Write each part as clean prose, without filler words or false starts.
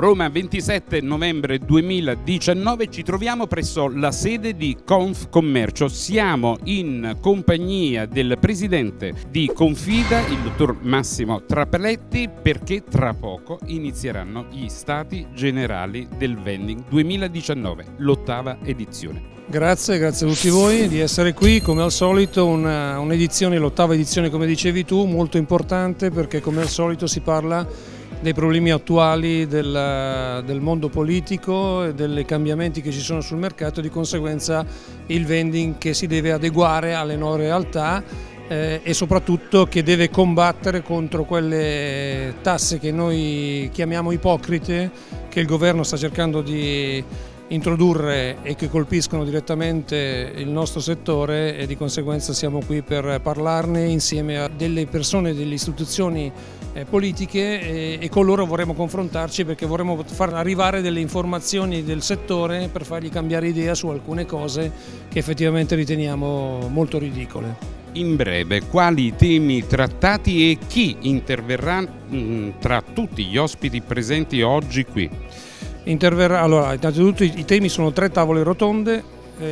Roma, 27 novembre 2019, ci troviamo presso la sede di Confcommercio. Siamo in compagnia del presidente di Confida, il dottor Massimo Trapaletti, perché tra poco inizieranno gli Stati Generali del Vending 2019, l'8ª edizione. Grazie a tutti voi di essere qui, come al solito un'edizione, l'8ª edizione come dicevi tu, molto importante perché come al solito si parla dei problemi attuali del mondo politico e dei cambiamenti che ci sono sul mercato, di conseguenza il vending che si deve adeguare alle nuove realtà e soprattutto che deve combattere contro quelle tasse che noi chiamiamo ipocrite, che il governo sta cercando di introdurre e che colpiscono direttamente il nostro settore, e di conseguenza siamo qui per parlarne insieme a delle persone, delle istituzioni politiche e con loro vorremmo confrontarci, perché vorremmo far arrivare delle informazioni del settore per fargli cambiare idea su alcune cose che effettivamente riteniamo molto ridicole. In breve, quali temi trattati e chi interverrà tra tutti gli ospiti presenti oggi qui? Allora, innanzitutto i temi sono 3 tavole rotonde,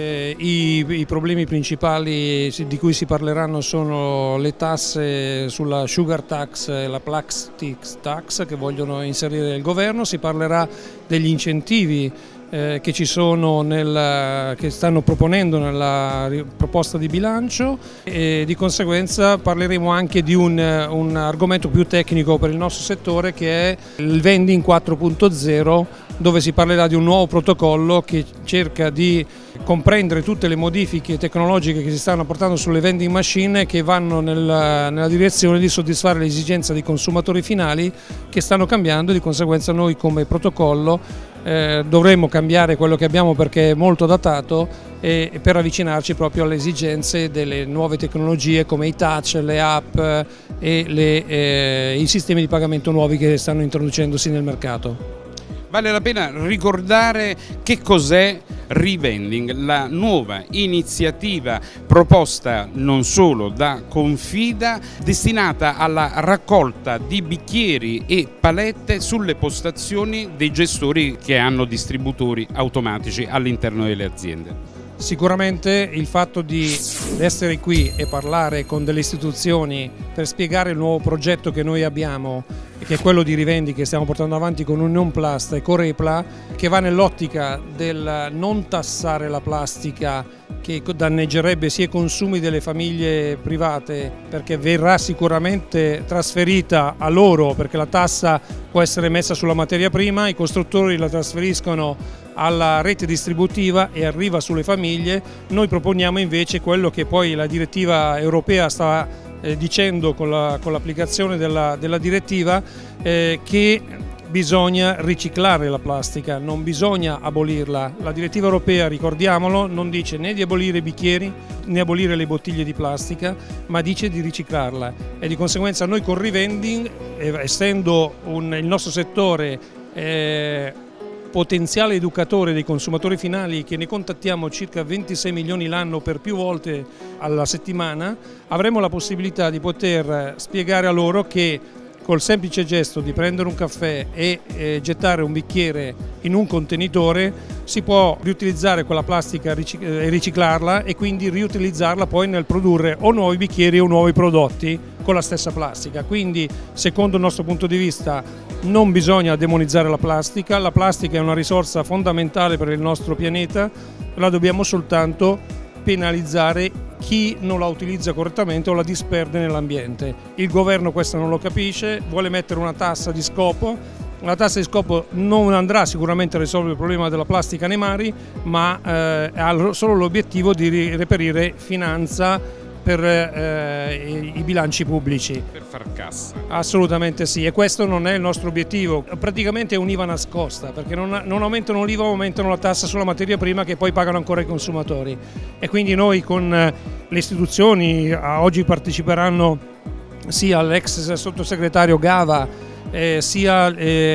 i problemi principali di cui si parleranno sono le tasse sulla sugar tax e la plastic tax che vogliono inserire il governo, si parlerà degli incentivi che ci sono che stanno proponendo nella proposta di bilancio, e di conseguenza parleremo anche di un argomento più tecnico per il nostro settore, che è il vending 4.0, dove si parlerà di un nuovo protocollo che cerca di comprendere tutte le modifiche tecnologiche che si stanno portando sulle vending machine, che vanno nella direzione di soddisfare le esigenze dei consumatori finali che stanno cambiando. Di conseguenza noi come protocollo dovremmo cambiare quello che abbiamo perché è molto datato, e per avvicinarci proprio alle esigenze delle nuove tecnologie come i touch, le app e i sistemi di pagamento nuovi che stanno introducendosi nel mercato. Vale la pena ricordare che cos'è Rivending, la nuova iniziativa proposta non solo da Confida, destinata alla raccolta di bicchieri e palette sulle postazioni dei gestori che hanno distributori automatici all'interno delle aziende. Sicuramente il fatto di essere qui e parlare con delle istituzioni per spiegare il nuovo progetto che noi abbiamo, che è quello di Rivendi, che stiamo portando avanti con Union Plast e Corepla, che va nell'ottica del non tassare la plastica, che danneggerebbe sia i consumi delle famiglie private, perché verrà sicuramente trasferita a loro, perché la tassa può essere messa sulla materia prima, i costruttori la trasferiscono alla rete distributiva e arriva sulle famiglie. Noi proponiamo invece quello che poi la direttiva europea sta dicendo con l'applicazione della direttiva, che bisogna riciclare la plastica, non bisogna abolirla. La direttiva europea, ricordiamolo, non dice né di abolire i bicchieri né abolire le bottiglie di plastica, ma dice di riciclarla, e di conseguenza noi con Rivending, essendo il nostro settore potenziale educatore dei consumatori finali, che ne contattiamo circa 26 milioni l'anno per più volte alla settimana, avremo la possibilità di poter spiegare a loro che col semplice gesto di prendere un caffè e gettare un bicchiere in un contenitore si può riutilizzare quella plastica e riciclarla, e quindi riutilizzarla poi nel produrre o nuovi bicchieri o nuovi prodotti con la stessa plastica. Quindi, secondo il nostro punto di vista, non bisogna demonizzare la plastica è una risorsa fondamentale per il nostro pianeta, la dobbiamo soltanto penalizzare chi non la utilizza correttamente o la disperde nell'ambiente. Il governo questo non lo capisce, vuole mettere una tassa di scopo. La tassa di scopo non andrà sicuramente a risolvere il problema della plastica nei mari, ma ha solo l'obiettivo di reperire finanza per i bilanci pubblici. Per far cassa. Assolutamente sì, e questo non è il nostro obiettivo. Praticamente è un'IVA nascosta, perché non aumentano l'IVA, aumentano la tassa sulla materia prima che poi pagano ancora i consumatori. E quindi noi con le istituzioni, oggi parteciperanno sia l'ex sottosegretario Gava, sia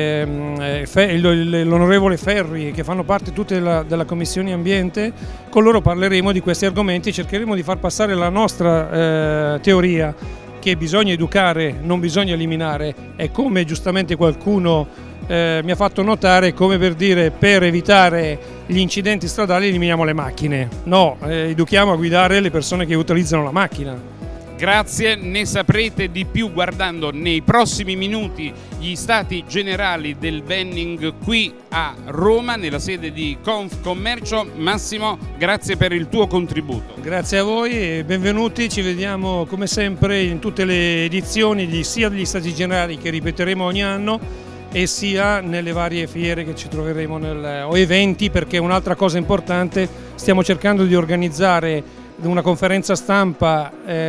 l'onorevole Ferri, che fanno parte tutte della Commissione Ambiente. Con loro parleremo di questi argomenti e cercheremo di far passare la nostra teoria, che bisogna educare, non bisogna eliminare, e come giustamente qualcuno mi ha fatto notare, come per dire, per evitare gli incidenti stradali eliminiamo le macchine. No, educhiamo a guidare le persone che utilizzano la macchina. Grazie, ne saprete di più guardando nei prossimi minuti gli stati generali del vending qui a Roma, nella sede di Confcommercio. Massimo, grazie per il tuo contributo. Grazie a voi e benvenuti, ci vediamo come sempre in tutte le edizioni sia degli stati generali che ripeteremo ogni anno e sia nelle varie fiere che ci troveremo o eventi, perché un'altra cosa importante, stiamo cercando di organizzare una conferenza stampa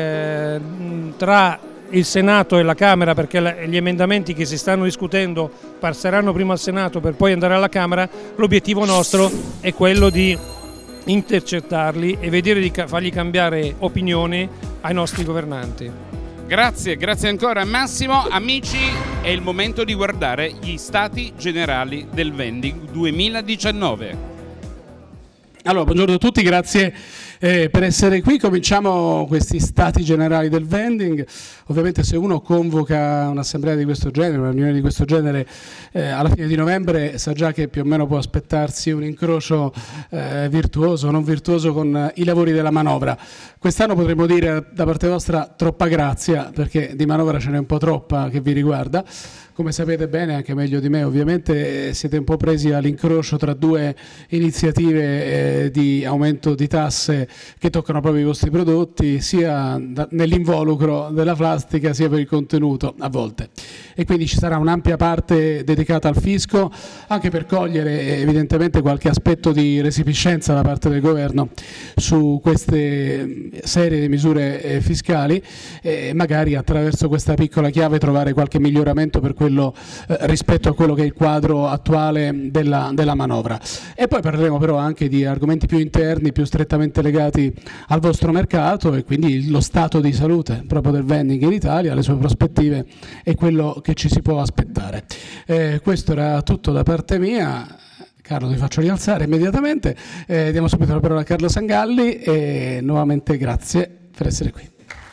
tra il Senato e la Camera, perché gli emendamenti che si stanno discutendo passeranno prima al Senato per poi andare alla Camera. L'obiettivo nostro è quello di intercettarli e vedere di fargli cambiare opinione ai nostri governanti. Grazie, grazie ancora Massimo. Amici, è il momento di guardare gli stati generali del vending 2019. Allora, buongiorno a tutti, grazie per essere qui. Cominciamo questi stati generali del vending. Ovviamente se uno convoca un'assemblea di questo genere, una riunione di questo genere alla fine di novembre, sa già che più o meno può aspettarsi un incrocio virtuoso o non virtuoso con i lavori della manovra. Quest'anno potremmo dire da parte vostra troppa grazia, perché di manovra ce n'è un po' troppa che vi riguarda. Come sapete bene, anche meglio di me ovviamente, siete un po' presi all'incrocio tra due iniziative di aumento di tasse che toccano proprio i vostri prodotti, sia nell'involucro della plastica sia per il contenuto a volte. E quindi ci sarà un'ampia parte dedicata al fisco, anche per cogliere evidentemente qualche aspetto di resipiscenza da parte del governo su queste serie di misure fiscali e magari attraverso questa piccola chiave trovare qualche miglioramento per rispetto a quello che è il quadro attuale della manovra. E poi parleremo però anche di argomenti più interni, più strettamente legati al vostro mercato e quindi lo stato di salute proprio del vending in Italia, le sue prospettive e quello che ci si può aspettare. Questo era tutto da parte mia. Carlo, ti faccio rialzare immediatamente. Diamo subito la parola a Carlo Sangalli e nuovamente grazie per essere qui.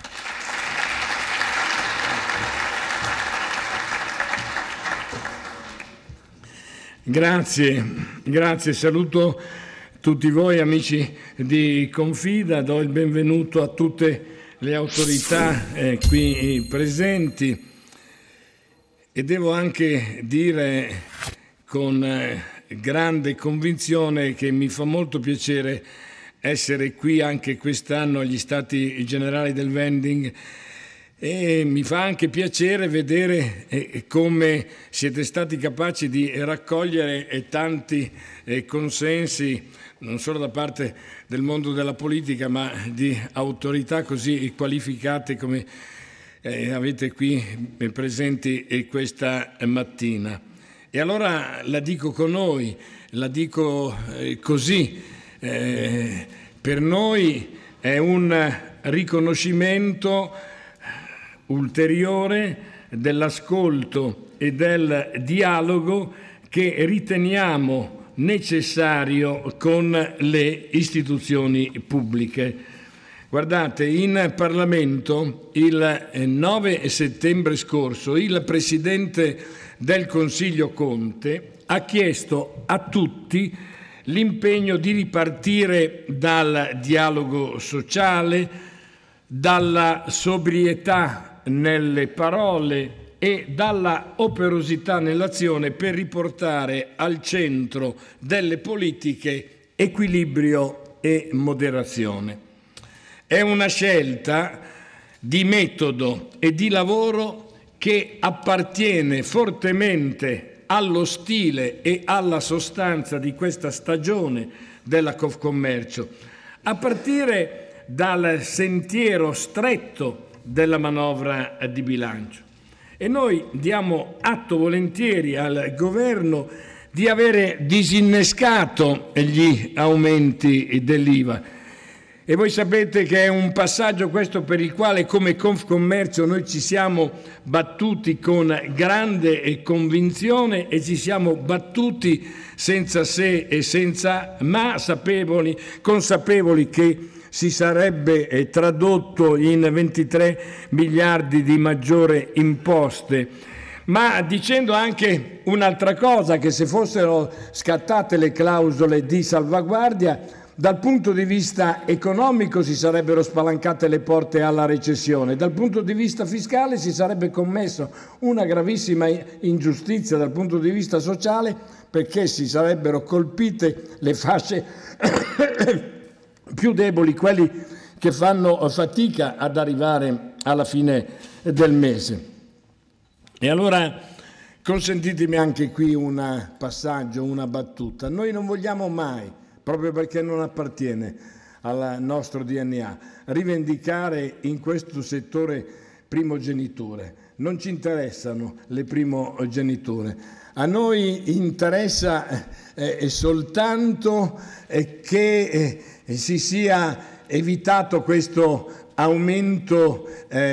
Grazie, saluto tutti voi amici di Confida, do il benvenuto a tutte le autorità qui presenti e devo anche dire con grande convinzione che mi fa molto piacere essere qui anche quest'anno agli Stati Generali del Vending. E mi fa anche piacere vedere come siete stati capaci di raccogliere tanti consensi, non solo da parte del mondo della politica, ma di autorità così qualificate come avete qui presenti questa mattina. E allora la dico con noi, la dico così, per noi è un riconoscimento ulteriore dell'ascolto e del dialogo che riteniamo necessario con le istituzioni pubbliche. Guardate, in Parlamento il 9 settembre scorso il Presidente del Consiglio Conte ha chiesto a tutti l'impegno di ripartire dal dialogo sociale, dalla sobrietà nelle parole e dalla operosità nell'azione per riportare al centro delle politiche equilibrio e moderazione. È una scelta di metodo e di lavoro che appartiene fortemente allo stile e alla sostanza di questa stagione della Confcommercio, a partire dal sentiero stretto della manovra di bilancio. E noi diamo atto volentieri al governo di avere disinnescato gli aumenti dell'IVA. E voi sapete che è un passaggio questo per il quale come Confcommercio noi ci siamo battuti con grande convinzione e ci siamo battuti senza se e senza ma, consapevoli che si sarebbe tradotto in 23 miliardi di maggiore imposte, ma dicendo anche un'altra cosa, che se fossero scattate le clausole di salvaguardia, dal punto di vista economico si sarebbero spalancate le porte alla recessione, dal punto di vista fiscale si sarebbe commesso una gravissima ingiustizia dal punto di vista sociale, perché si sarebbero colpite le fasce più deboli, quelli che fanno fatica ad arrivare alla fine del mese. E allora consentitemi anche qui un passaggio, una battuta. Noi non vogliamo mai, proprio perché non appartiene al nostro DNA, rivendicare in questo settore primogeniture. Non ci interessano le primogeniture. A noi interessa soltanto che si sia evitato questo aumento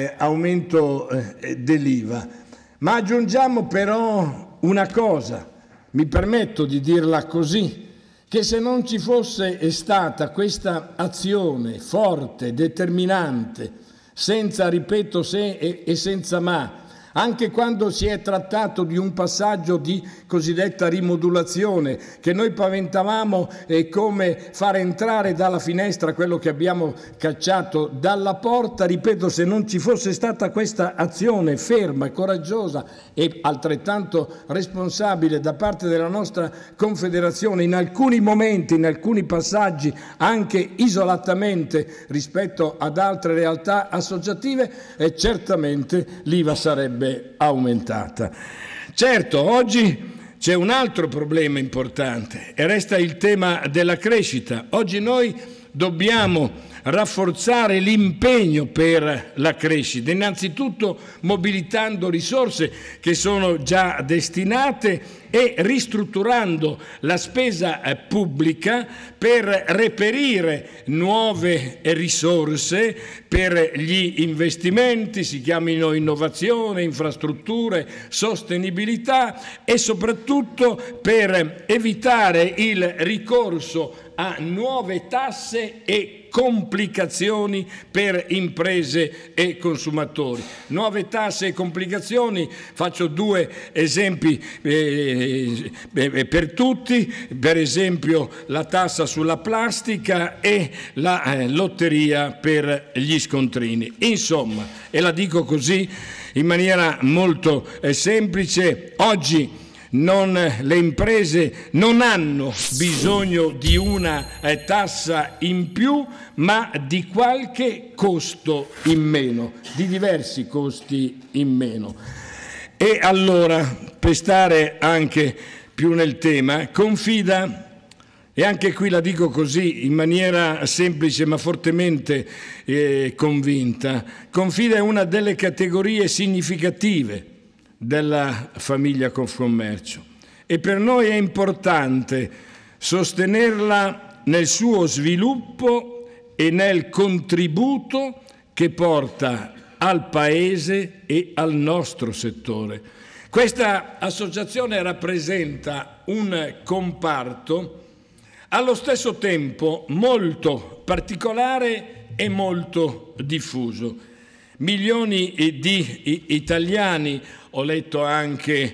dell'IVA. Ma aggiungiamo però una cosa, mi permetto di dirla così, che se non ci fosse stata questa azione forte, determinante, senza, ripeto, se e senza ma, anche quando si è trattato di un passaggio di cosiddetta rimodulazione, che noi paventavamo come far entrare dalla finestra quello che abbiamo cacciato dalla porta, ripeto, se non ci fosse stata questa azione ferma, coraggiosa e altrettanto responsabile da parte della nostra Confederazione, in alcuni momenti, in alcuni passaggi, anche isolatamente rispetto ad altre realtà associative, certamente l'IVA sarebbe aumentata. Certo, oggi c'è un altro problema importante e resta il tema della crescita. Oggi noi dobbiamo rafforzare l'impegno per la crescita, innanzitutto mobilitando risorse che sono già destinate e ristrutturando la spesa pubblica per reperire nuove risorse per gli investimenti, si chiamino innovazione, infrastrutture, sostenibilità, e soprattutto per evitare il ricorso a nuove tasse e complicazioni per imprese e consumatori. Nuove tasse e complicazioni, faccio due esempi per tutti, per esempio la tassa sulla plastica e la lotteria per gli scontrini. Insomma, e la dico così in maniera molto semplice, oggi le imprese non hanno bisogno di una tassa in più, ma di qualche costo in meno, di diversi costi in meno. E allora, per stare anche più nel tema, Confida, e anche qui la dico così in maniera semplice ma fortemente convinta, Confida è una delle categorie significative della famiglia Confcommercio e per noi è importante sostenerla nel suo sviluppo e nel contributo che porta al Paese e al nostro settore. Questa associazione rappresenta un comparto allo stesso tempo molto particolare e molto diffuso. Milioni di italiani, ho letto anche,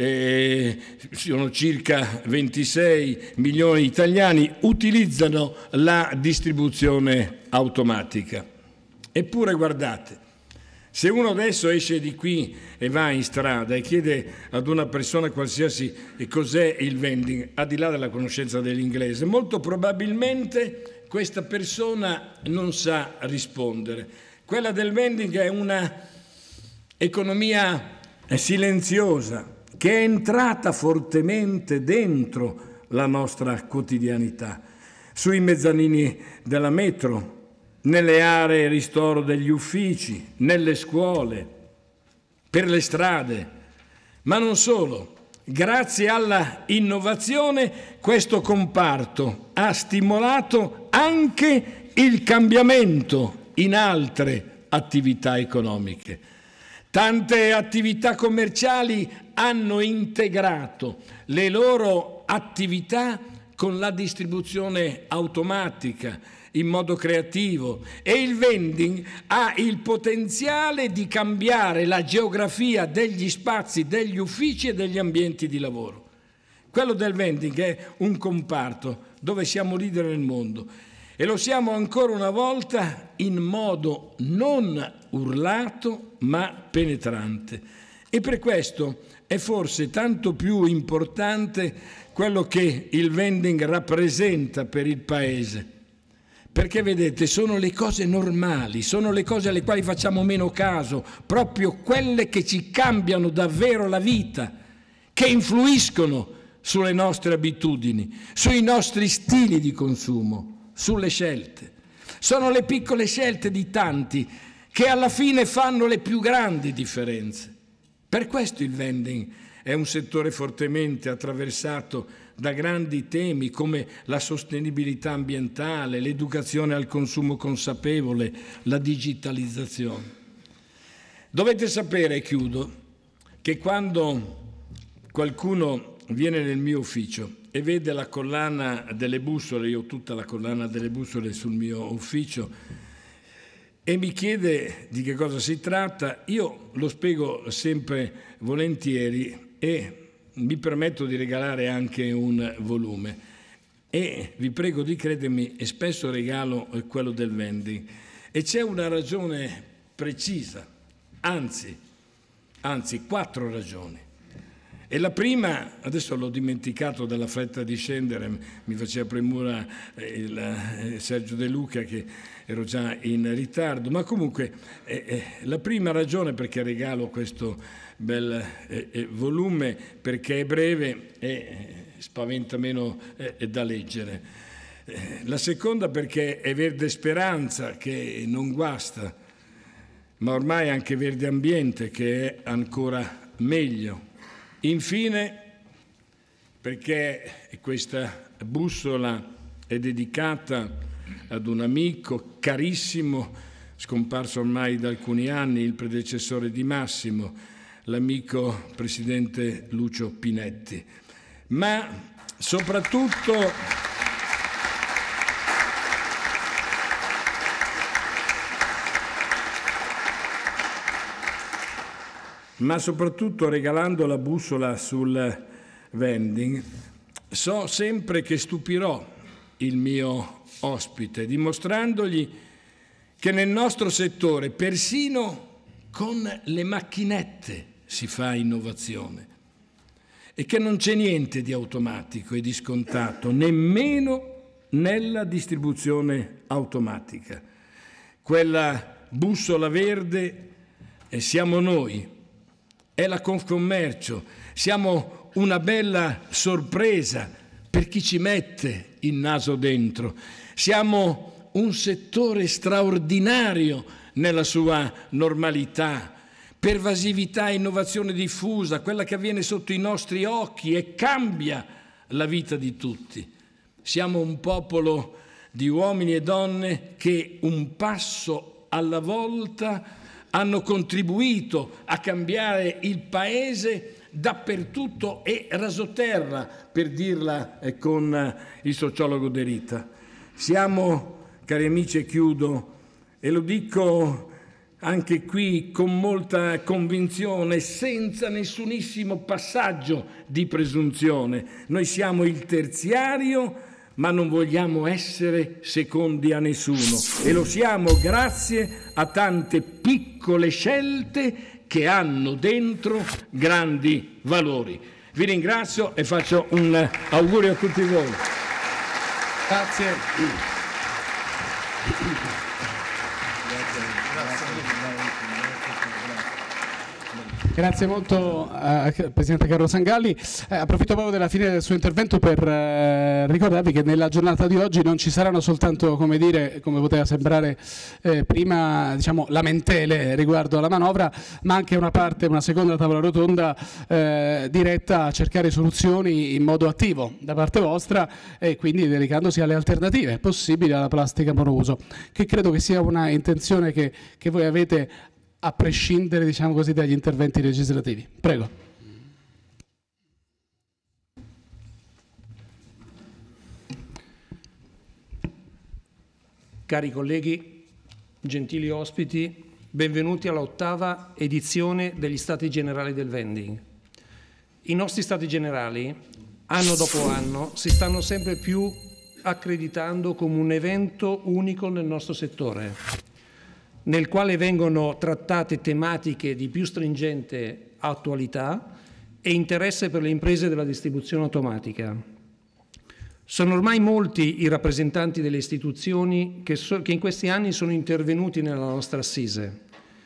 sono circa 26 milioni di italiani, utilizzano la distribuzione automatica. Eppure guardate, se uno adesso esce di qui e va in strada e chiede ad una persona qualsiasi cos'è il vending, al di là della conoscenza dell'inglese, molto probabilmente questa persona non sa rispondere. Quella del vending è una economia silenziosa che è entrata fortemente dentro la nostra quotidianità, sui mezzanini della metro, nelle aree ristoro degli uffici, nelle scuole, per le strade, ma non solo. Grazie alla innovazione questo comparto ha stimolato anche il cambiamento in altre attività economiche. Tante attività commerciali hanno integrato le loro attività con la distribuzione automatica in modo creativo, e il vending ha il potenziale di cambiare la geografia degli spazi, degli uffici e degli ambienti di lavoro. Quello del vending è un comparto dove siamo leader nel mondo e lo siamo ancora una volta in modo non urlato ma penetrante. E per questo è forse tanto più importante quello che il vending rappresenta per il Paese. Perché vedete, sono le cose normali, sono le cose alle quali facciamo meno caso, proprio quelle che ci cambiano davvero la vita, che influiscono sulle nostre abitudini, sui nostri stili di consumo, sulle scelte. Sono le piccole scelte di tanti che alla fine fanno le più grandi differenze. Per questo il vending è un settore fortemente attraversato da grandi temi come la sostenibilità ambientale, l'educazione al consumo consapevole, la digitalizzazione. Dovete sapere, e chiudo, che quando qualcuno viene nel mio ufficio e vede la collana delle bussole, io ho tutta la collana delle bussole sul mio ufficio, e mi chiede di che cosa si tratta, io lo spiego sempre volentieri e mi permetto di regalare anche un volume. E vi prego di credermi, e spesso regalo quello del vending. E c'è una ragione precisa, anzi 4 ragioni. E la prima, adesso l'ho dimenticato dalla fretta di scendere, mi faceva premura Sergio De Luca che ero già in ritardo, ma comunque la prima ragione perché regalo questo bel volume, perché è breve e spaventa meno da leggere. La seconda perché è Verde Speranza, che non guasta, ma ormai anche Verde Ambiente, che è ancora meglio. Infine, perché questa bussola è dedicata ad un amico carissimo, scomparso ormai da alcuni anni, il predecessore di Massimo, l'amico presidente Lucio Pinetti. Ma soprattutto regalando la bussola sul vending, so sempre che stupirò il mio ospite, dimostrandogli che nel nostro settore, persino con le macchinette, si fa innovazione e che non c'è niente di automatico e di scontato, nemmeno nella distribuzione automatica. Quella bussola verde siamo noi. È la Confcommercio, siamo una bella sorpresa per chi ci mette il naso dentro, siamo un settore straordinario nella sua normalità, pervasività e innovazione diffusa, quella che avviene sotto i nostri occhi e cambia la vita di tutti. Siamo un popolo di uomini e donne che un passo alla volta hanno contribuito a cambiare il Paese dappertutto e rasoterra, per dirla con il sociologo De Rita. Siamo, cari amici, e chiudo, e lo dico anche qui con molta convinzione, senza nessunissimo passaggio di presunzione, noi siamo il terziario, ma non vogliamo essere secondi a nessuno, e lo siamo grazie a tante piccole scelte che hanno dentro grandi valori. Vi ringrazio e faccio un augurio a tutti voi. Grazie. Grazie molto Presidente Carlo Sangalli. Approfitto proprio della fine del suo intervento per ricordarvi che nella giornata di oggi non ci saranno soltanto, come dire, come poteva sembrare prima, diciamo, lamentele riguardo alla manovra, ma anche una seconda tavola rotonda diretta a cercare soluzioni in modo attivo da parte vostra, e quindi dedicandosi alle alternative possibili alla plastica monouso, che credo che sia una intenzione che voi avete a prescindere, diciamo così, dagli interventi legislativi. Prego. Cari colleghi, gentili ospiti, benvenuti all'8ª edizione degli Stati Generali del Vending. I nostri Stati Generali, anno dopo anno, si stanno sempre più accreditando come un evento unico nel nostro settore, nel quale vengono trattate tematiche di più stringente attualità e interesse per le imprese della distribuzione automatica. Sono ormai molti i rappresentanti delle istituzioni che in questi anni sono intervenuti nella nostra assise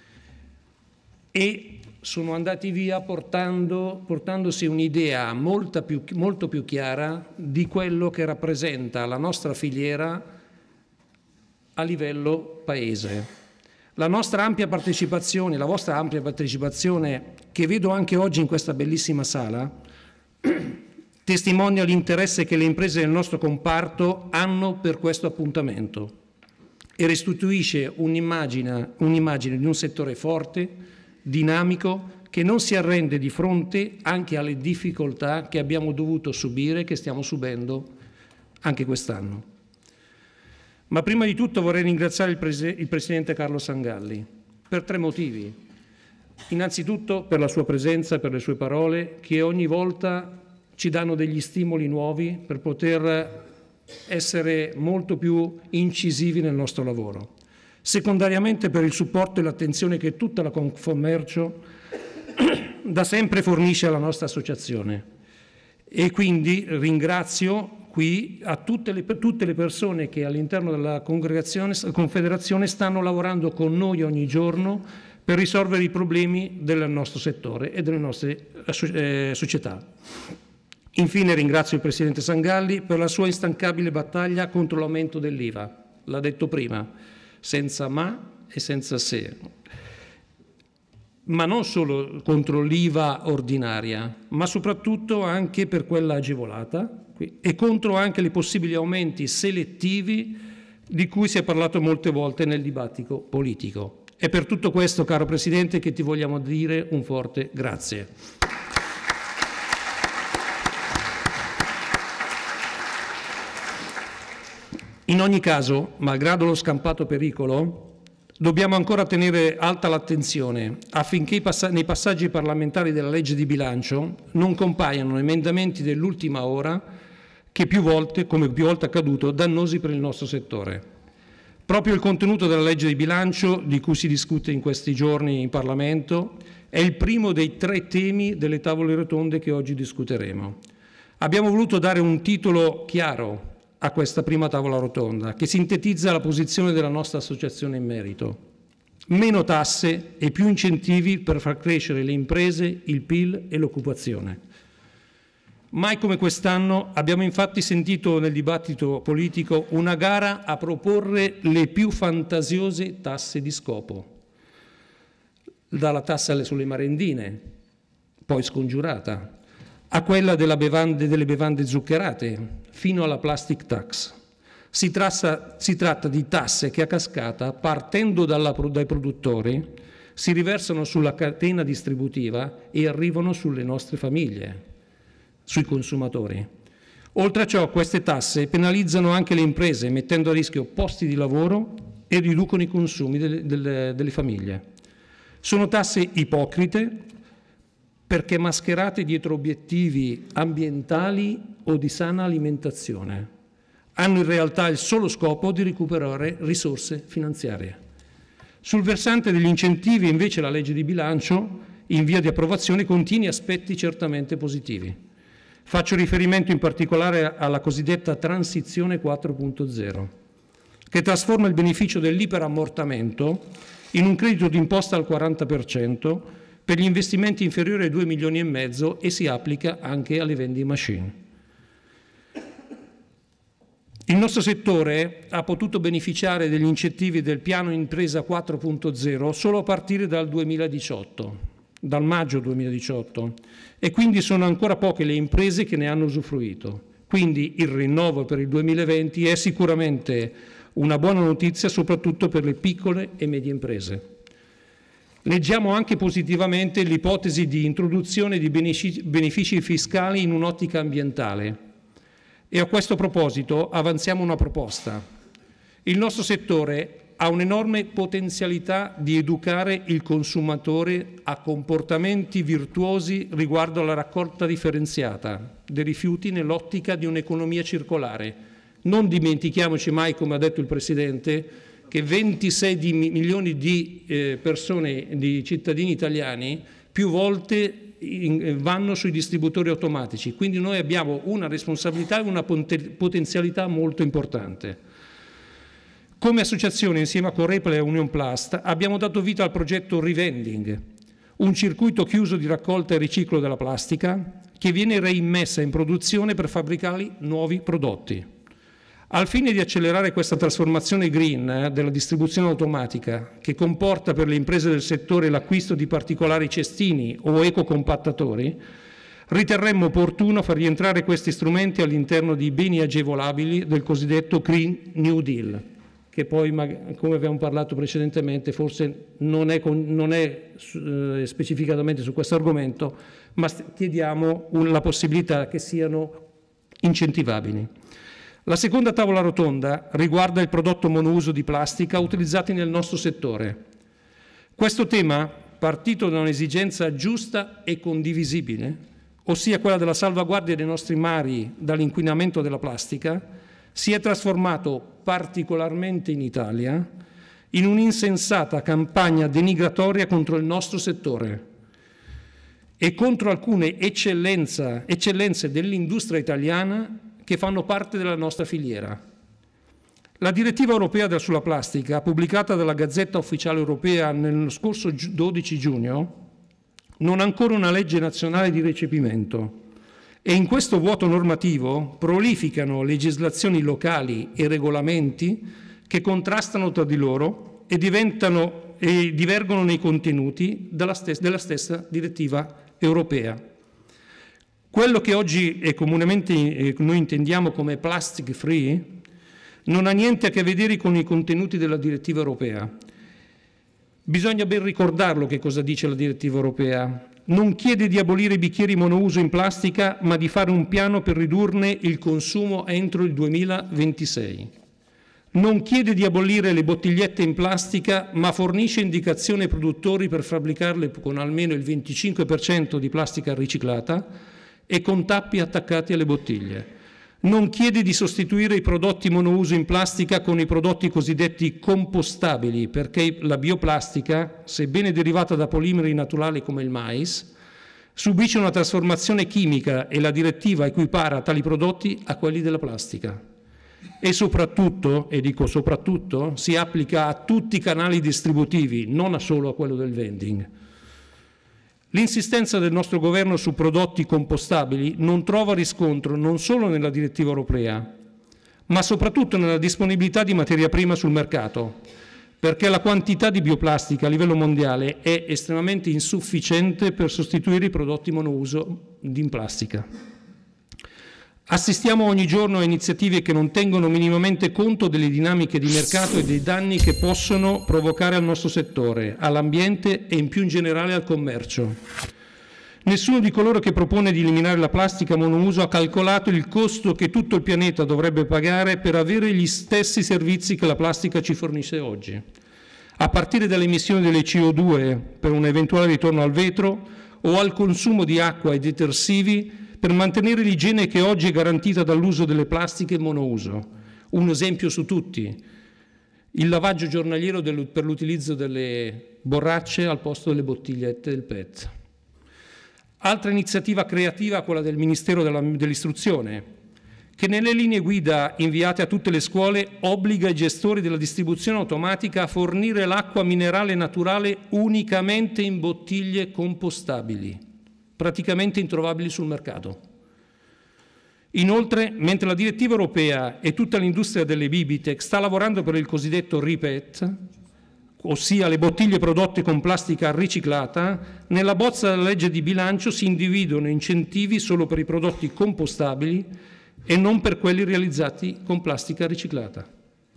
e sono andati via portandosi un'idea molto più chiara di quello che rappresenta la nostra filiera a livello paese. La nostra ampia partecipazione, la vostra ampia partecipazione, che vedo anche oggi in questa bellissima sala, testimonia l'interesse che le imprese del nostro comparto hanno per questo appuntamento e restituisce un'immagine di un settore forte, dinamico, che non si arrende di fronte anche alle difficoltà che abbiamo dovuto subire e che stiamo subendo anche quest'anno. Ma prima di tutto vorrei ringraziare il Presidente Carlo Sangalli per 3 motivi. Innanzitutto per la sua presenza, per le sue parole, che ogni volta ci danno degli stimoli nuovi per poter essere molto più incisivi nel nostro lavoro. Secondariamente per il supporto e l'attenzione che tutta la Confcommercio da sempre fornisce alla nostra associazione. E quindi ringrazio qui a tutte le persone che all'interno della Confederazione stanno lavorando con noi ogni giorno per risolvere i problemi del nostro settore e delle nostre società. Infine ringrazio il Presidente Sangalli per la sua instancabile battaglia contro l'aumento dell'IVA. L'ha detto prima, senza ma e senza se. Ma non solo contro l'IVA ordinaria, ma soprattutto anche per quella agevolata e contro anche i possibili aumenti selettivi di cui si è parlato molte volte nel dibattito politico. E per tutto questo, caro Presidente, che ti vogliamo dire un forte grazie. In ogni caso, malgrado lo scampato pericolo, dobbiamo ancora tenere alta l'attenzione affinché nei passaggi parlamentari della legge di bilancio non compaiano emendamenti dell'ultima ora che come più volte accaduto, dannosi per il nostro settore. Proprio il contenuto della legge di bilancio, di cui si discute in questi giorni in Parlamento, è il primo dei 3 temi delle tavole rotonde che oggi discuteremo. Abbiamo voluto dare un titolo chiaro a questa prima tavola rotonda, che sintetizza la posizione della nostra associazione in merito. Meno tasse e più incentivi per far crescere le imprese, il PIL e l'occupazione. Mai come quest'anno abbiamo infatti sentito nel dibattito politico una gara a proporre le più fantasiose tasse di scopo, dalla tassa sulle merendine, poi scongiurata, a quella delle bevande zuccherate, fino alla plastic tax. Si tratta di tasse che a cascata, partendo dai produttori, si riversano sulla catena distributiva e arrivano sulle nostre famiglie, sui consumatori. Oltre a ciò, queste tasse penalizzano anche le imprese, mettendo a rischio posti di lavoro e riducono i consumi delle famiglie. Sono tasse ipocrite perché mascherate dietro obiettivi ambientali o di sana alimentazione. Hanno in realtà il solo scopo di recuperare risorse finanziarie. Sul versante degli incentivi, invece, la legge di bilancio, in via di approvazione, contiene aspetti certamente positivi. Faccio riferimento in particolare alla cosiddetta transizione 4.0, che trasforma il beneficio dell'iperammortamento in un credito d'imposta al 40% per gli investimenti inferiori ai 2,5 milioni e si applica anche alle vending machine. Il nostro settore ha potuto beneficiare degli incentivi del piano impresa 4.0 solo a partire dal 2018, dal maggio 2018, e quindi sono ancora poche le imprese che ne hanno usufruito. Quindi il rinnovo per il 2020 è sicuramente una buona notizia soprattutto per le piccole e medie imprese. Leggiamo anche positivamente l'ipotesi di introduzione di benefici fiscali in un'ottica ambientale e a questo proposito avanziamo una proposta. Il nostro settore ha un'enorme potenzialità di educare il consumatore a comportamenti virtuosi riguardo alla raccolta differenziata dei rifiuti nell'ottica di un'economia circolare. Non dimentichiamoci mai, come ha detto il Presidente, che 26 milioni di persone, di cittadini italiani, più volte vanno sui distributori automatici. Quindi noi abbiamo una responsabilità e una potenzialità molto importante. Come associazione, insieme a Correpla e Union Plast, abbiamo dato vita al progetto Revending, un circuito chiuso di raccolta e riciclo della plastica che viene reimmessa in produzione per fabbricare nuovi prodotti. Al fine di accelerare questa trasformazione green della distribuzione automatica, che comporta per le imprese del settore l'acquisto di particolari cestini o ecocompattatori, riterremmo opportuno far rientrare questi strumenti all'interno di beni agevolabili del cosiddetto Green New Deal, che poi, come abbiamo parlato precedentemente, forse non è specificatamente su questo argomento, ma chiediamo la possibilità che siano incentivabili. La seconda tavola rotonda riguarda il prodotto monouso di plastica utilizzati nel nostro settore. Questo tema, partito da un'esigenza giusta e condivisibile, ossia quella della salvaguardia dei nostri mari dall'inquinamento della plastica, si è trasformato, particolarmente in Italia, in un'insensata campagna denigratoria contro il nostro settore e contro alcune eccellenze dell'industria italiana che fanno parte della nostra filiera. La direttiva europea sulla plastica, pubblicata dalla Gazzetta Ufficiale Europea nello scorso 12 giugno, non ha ancora una legge nazionale di recepimento. E in questo vuoto normativo prolificano legislazioni locali e regolamenti che contrastano tra di loro e divergono nei contenuti della stessa direttiva europea. Quello che oggi è comunemente noi intendiamo come plastic free non ha niente a che vedere con i contenuti della direttiva europea. Bisogna ben ricordarlo che cosa dice la direttiva europea. Non chiede di abolire i bicchieri monouso in plastica, ma di fare un piano per ridurne il consumo entro il 2026. Non chiede di abolire le bottigliette in plastica, ma fornisce indicazioni ai produttori per fabbricarle con almeno il 25% di plastica riciclata e con tappi attaccati alle bottiglie. Non chiede di sostituire i prodotti monouso in plastica con i prodotti cosiddetti compostabili, perché la bioplastica, sebbene derivata da polimeri naturali come il mais, subisce una trasformazione chimica e la direttiva equipara tali prodotti a quelli della plastica. E soprattutto, e dico soprattutto, si applica a tutti i canali distributivi, non solo a quello del vending. L'insistenza del nostro governo su prodotti compostabili non trova riscontro non solo nella direttiva europea, ma soprattutto nella disponibilità di materia prima sul mercato, perché la quantità di bioplastica a livello mondiale è estremamente insufficiente per sostituire i prodotti monouso in plastica. Assistiamo ogni giorno a iniziative che non tengono minimamente conto delle dinamiche di mercato e dei danni che possono provocare al nostro settore, all'ambiente e in più in generale al commercio. Nessuno di coloro che propone di eliminare la plastica monouso ha calcolato il costo che tutto il pianeta dovrebbe pagare per avere gli stessi servizi che la plastica ci fornisce oggi, a partire dall'emissione delle CO2 per un eventuale ritorno al vetro o al consumo di acqua e detersivi per mantenere l'igiene che oggi è garantita dall'uso delle plastiche monouso. Un esempio su tutti, il lavaggio giornaliero per l'utilizzo delle borracce al posto delle bottigliette del PET. Altra iniziativa creativa, quella del Ministero dell'Istruzione, che nelle linee guida inviate a tutte le scuole obbliga i gestori della distribuzione automatica a fornire l'acqua minerale naturale unicamente in bottiglie compostabili, praticamente introvabili sul mercato. Inoltre, mentre la direttiva europea e tutta l'industria delle Bibitec sta lavorando per il cosiddetto RePET, ossia le bottiglie prodotte con plastica riciclata, nella bozza della legge di bilancio si individuano incentivi solo per i prodotti compostabili e non per quelli realizzati con plastica riciclata.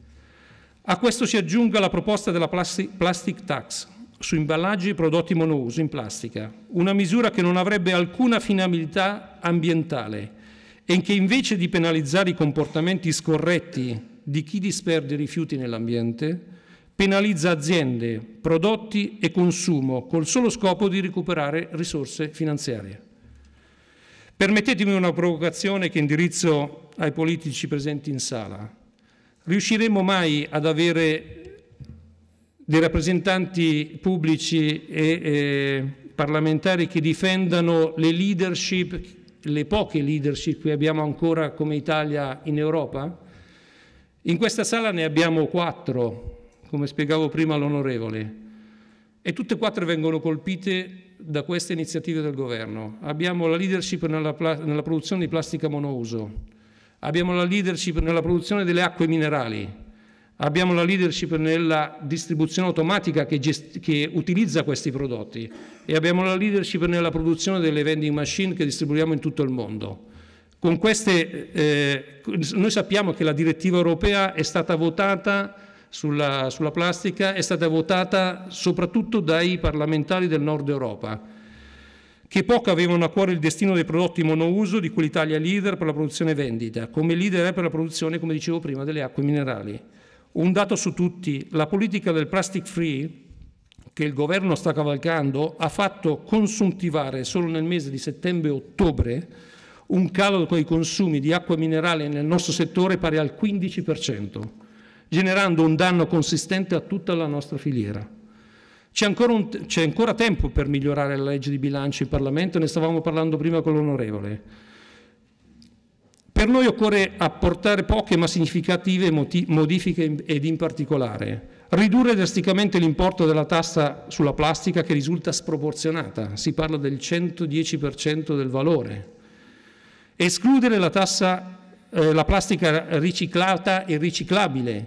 A questo si aggiunga la proposta della plastic tax su imballaggi e prodotti monouso in plastica, una misura che non avrebbe alcuna finalità ambientale e che invece di penalizzare i comportamenti scorretti di chi disperde rifiuti nell'ambiente, penalizza aziende, prodotti e consumo col solo scopo di recuperare risorse finanziarie. Permettetemi una provocazione che indirizzo ai politici presenti in sala. Riusciremo mai ad avere dei rappresentanti pubblici e parlamentari che difendano le leadership, le poche leadership che abbiamo ancora come Italia in Europa? In questa sala ne abbiamo 4, come spiegavo prima all'onorevole, e tutte e 4 vengono colpite da queste iniziative del governo. Abbiamo la leadership nella produzione di plastica monouso, abbiamo la leadership nella produzione delle acque minerali, abbiamo la leadership nella distribuzione automatica che utilizza questi prodotti e abbiamo la leadership nella produzione delle vending machine che distribuiamo in tutto il mondo. Con queste, noi sappiamo che la direttiva europea è stata votata sulla plastica, è stata votata soprattutto dai parlamentari del nord Europa, che poco avevano a cuore il destino dei prodotti monouso, di cui l'Italia è leader per la produzione e vendita, come leader è per la produzione, come dicevo prima, delle acque minerali. Un dato su tutti: la politica del plastic free che il governo sta cavalcando ha fatto consuntivare solo nel mese di settembre e ottobre un calo dei consumi di acqua minerale nel nostro settore pari al 15%, generando un danno consistente a tutta la nostra filiera. C'è ancora tempo per migliorare la legge di bilancio in Parlamento, ne stavamo parlando prima con l'onorevole. Per noi occorre apportare poche ma significative modifiche ed in particolare ridurre drasticamente l'importo della tassa sulla plastica che risulta sproporzionata, si parla del 110% del valore, escludere la plastica riciclata e riciclabile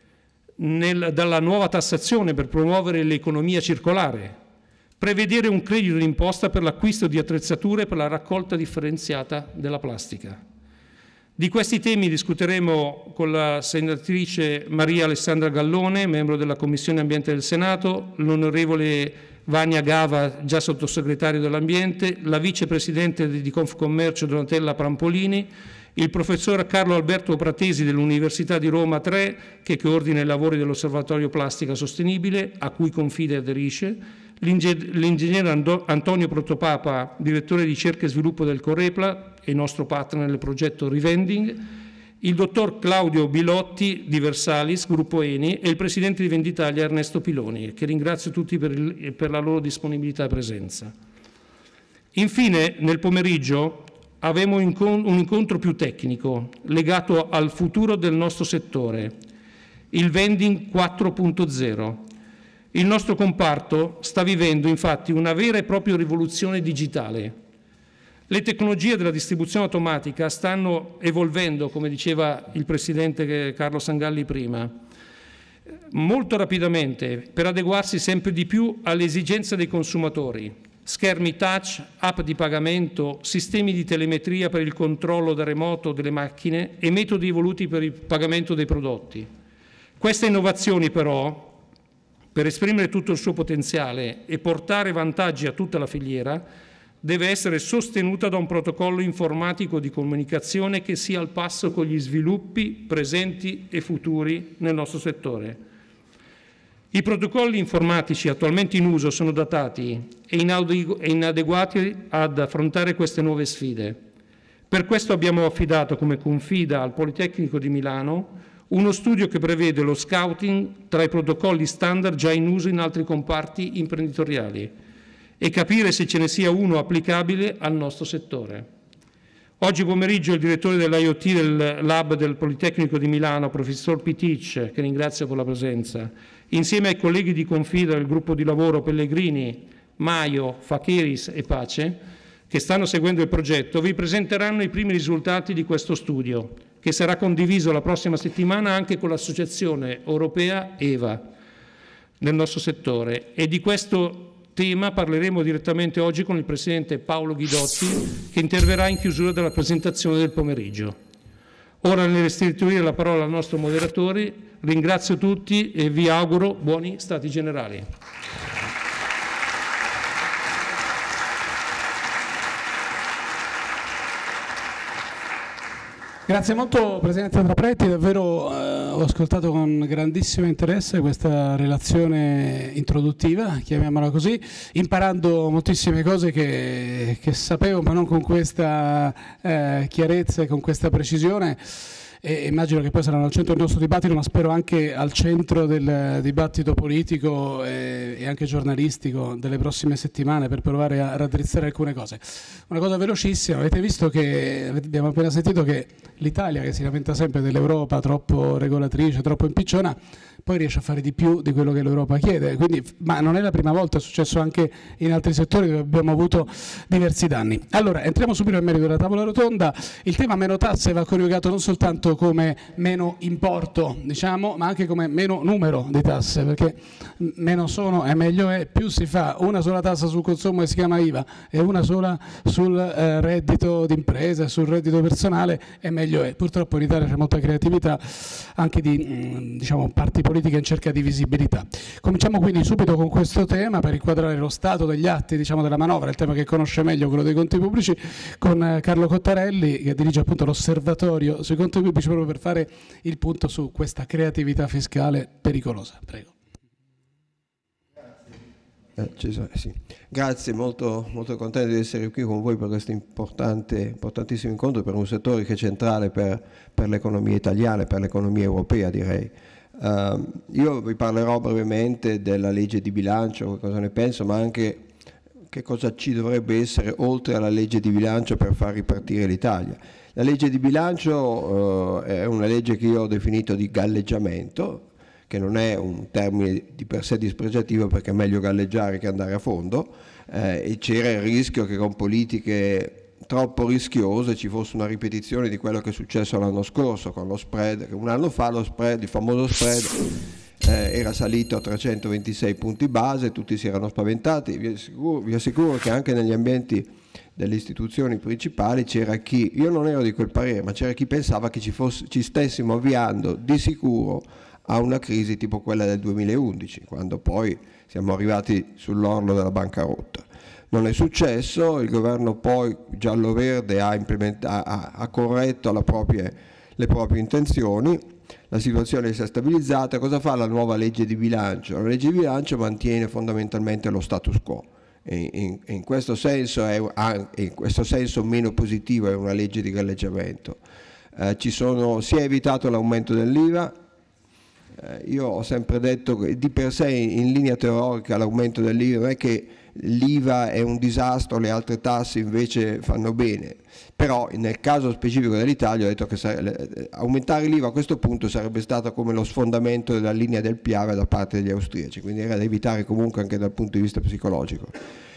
dalla nuova tassazione per promuovere l'economia circolare, prevedere un credito d'imposta per l'acquisto di attrezzature per la raccolta differenziata della plastica. Di questi temi discuteremo con la senatrice Maria Alessandra Gallone, membro della Commissione Ambiente del Senato, l'onorevole Vania Gava, già sottosegretario dell'Ambiente, la vicepresidente di Confcommercio Donatella Prampolini, il professor Carlo Alberto Pratesi dell'Università di Roma 3, che coordina i lavori dell'Osservatorio Plastica Sostenibile, a cui Confide aderisce, l'ingegnere Antonio Protopapa, direttore di ricerca e sviluppo del Corepla e nostro partner nel progetto Revending, il dottor Claudio Bilotti di Versalis, gruppo Eni, e il presidente di Venditalia Ernesto Piloni, che ringrazio tutti per la loro disponibilità e presenza. Infine, nel pomeriggio avremo un incontro più tecnico legato al futuro del nostro settore, il Vending 4.0. Il nostro comparto sta vivendo infatti una vera e propria rivoluzione digitale. Le tecnologie della distribuzione automatica stanno evolvendo, come diceva il presidente Carlo Sangalli prima, molto rapidamente per adeguarsi sempre di più alle esigenze dei consumatori. Schermi touch, app di pagamento, sistemi di telemetria per il controllo da remoto delle macchine e metodi evoluti per il pagamento dei prodotti. Queste innovazioni però, per esprimere tutto il suo potenziale e portare vantaggi a tutta la filiera, deve essere sostenuta da un protocollo informatico di comunicazione che sia al passo con gli sviluppi presenti e futuri nel nostro settore. I protocolli informatici attualmente in uso sono datati e inadeguati ad affrontare queste nuove sfide. Per questo abbiamo affidato come confida al Politecnico di Milano uno studio che prevede lo scouting tra i protocolli standard già in uso in altri comparti imprenditoriali e capire se ce ne sia uno applicabile al nostro settore. Oggi pomeriggio il direttore dell'IoT del Lab del Politecnico di Milano, professor Pitic, che ringrazio per la presenza, insieme ai colleghi di Confida del gruppo di lavoro Pellegrini, Maio, Facheris e Pace, che stanno seguendo il progetto, vi presenteranno i primi risultati di questo studio, che sarà condiviso la prossima settimana anche con l'Associazione Europea EVA nel nostro settore. E di questo tema parleremo direttamente oggi con il Presidente Paolo Ghidotti, che interverrà in chiusura della presentazione del pomeriggio. Ora, nel restituire la parola al nostro moderatore, ringrazio tutti e vi auguro buoni Stati Generali. Grazie molto Presidente Trapretti, davvero ho ascoltato con grandissimo interesse questa relazione introduttiva, chiamiamola così, imparando moltissime cose che sapevo ma non con questa chiarezza e con questa precisione. E immagino che poi saranno al centro del nostro dibattito, ma spero anche al centro del dibattito politico e anche giornalistico delle prossime settimane, per provare a raddrizzare alcune cose. Una cosa velocissima: avete visto che abbiamo appena sentito che l'Italia, che si lamenta sempre dell'Europa troppo regolatrice, troppo impicciona, poi riesce a fare di più di quello che l'Europa chiede. Quindi, ma non è la prima volta, è successo anche in altri settori dove abbiamo avuto diversi danni. Allora, entriamo subito nel merito della tavola rotonda. Il tema meno tasse va coniugato non soltanto come meno importo, diciamo, ma anche come meno numero di tasse, perché meno sono e meglio è. Più si fa una sola tassa sul consumo che si chiama IVA e una sola sul reddito d'impresa e sul reddito personale, e meglio è. Purtroppo in Italia c'è molta creatività anche di diciamo parti politiche in cerca di visibilità. Cominciamo quindi subito con questo tema per inquadrare lo stato degli atti, diciamo, della manovra, il tema che conosce meglio, quello dei conti pubblici, con Carlo Cottarelli, che dirige appunto l'osservatorio sui conti pubblici, proprio per fare il punto su questa creatività fiscale pericolosa. Prego. Sì. Grazie, molto contento di essere qui con voi per questo importantissimo incontro, per un settore che è centrale per l'economia italiana e per l'economia europea, direi. Io vi parlerò brevemente della legge di bilancio, cosa ne penso, ma anche che cosa ci dovrebbe essere oltre alla legge di bilancio per far ripartire l'Italia. La legge di bilancio è una legge che io ho definito di galleggiamento, che non è un termine di per sé dispregiativo, perché è meglio galleggiare che andare a fondo, e c'era il rischio che con politiche troppo rischiose ci fosse una ripetizione di quello che è successo l'anno scorso con lo spread, che un anno fa lo spread, il famoso spread, era salito a 326 punti base, tutti si erano spaventati. Vi assicuro che anche negli ambienti delle istituzioni principali c'era chi, io non ero di quel parere, ma c'era chi pensava che ci stessimo avviando di sicuro a una crisi tipo quella del 2011, quando poi siamo arrivati sull'orlo della bancarotta. Non è successo, il governo poi giallo-verde ha corretto le proprie intenzioni, la situazione si è stabilizzata. Cosa fa la nuova legge di bilancio? La legge di bilancio mantiene fondamentalmente lo status quo. In questo senso meno positivo è una legge di galleggiamento. Si è evitato l'aumento dell'IVA. Io ho sempre detto che di per sé, in linea teorica, l'aumento dell'IVA non è che l'IVA è un disastro, le altre tasse invece fanno bene, però nel caso specifico dell'Italia ho detto che aumentare l'IVA a questo punto sarebbe stato come lo sfondamento della linea del Piave da parte degli austriaci, quindi era da evitare comunque anche dal punto di vista psicologico.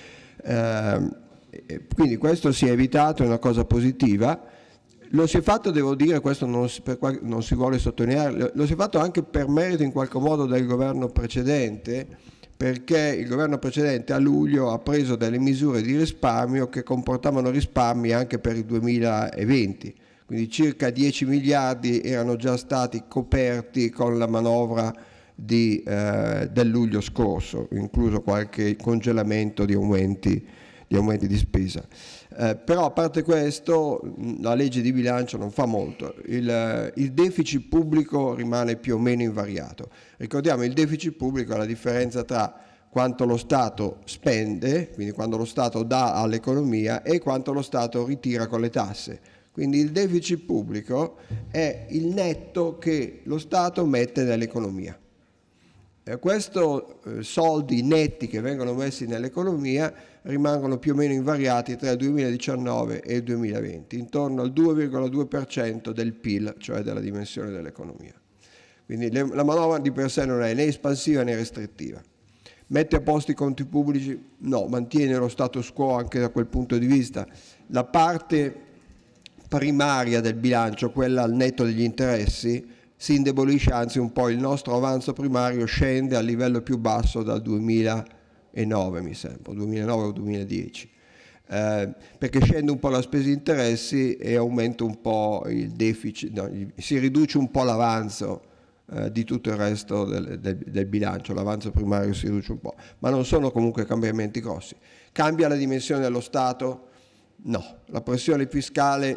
Quindi questo si è evitato, è una cosa positiva. Lo si è fatto, devo dire, questo non si vuole sottolineare, lo si è fatto anche per merito in qualche modo del governo precedente, perché il governo precedente a luglio ha preso delle misure di risparmio che comportavano risparmi anche per il 2020, quindi circa 10 miliardi erano già stati coperti con la manovra del luglio scorso, incluso qualche congelamento di aumenti di spesa. Però a parte questo la legge di bilancio non fa molto, il deficit pubblico rimane più o meno invariato. Ricordiamo, il deficit pubblico è la differenza tra quanto lo Stato spende, quindi quando lo Stato dà all'economia, e quanto lo Stato ritira con le tasse. Quindi il deficit pubblico è il netto che lo Stato mette nell'economia. Questi soldi netti che vengono messi nell'economia rimangono più o meno invariati tra il 2019 e il 2020, intorno al 2,2% del PIL, cioè della dimensione dell'economia. Quindi la manovra di per sé non è né espansiva né restrittiva. Mette a posto i conti pubblici? No, mantiene lo status quo anche da quel punto di vista. La parte primaria del bilancio, quella al netto degli interessi, si indebolisce, anzi un po'. Il nostro avanzo primario scende al livello più basso dal 2009, mi sembra, 2009 o 2010, perché scende un po' la spesa di interessi e aumenta un po' il deficit, si riduce un po' l'avanzo di tutto il resto del bilancio, l'avanzo primario si riduce un po', ma non sono comunque cambiamenti grossi. Cambia la dimensione dello Stato? No, la pressione fiscale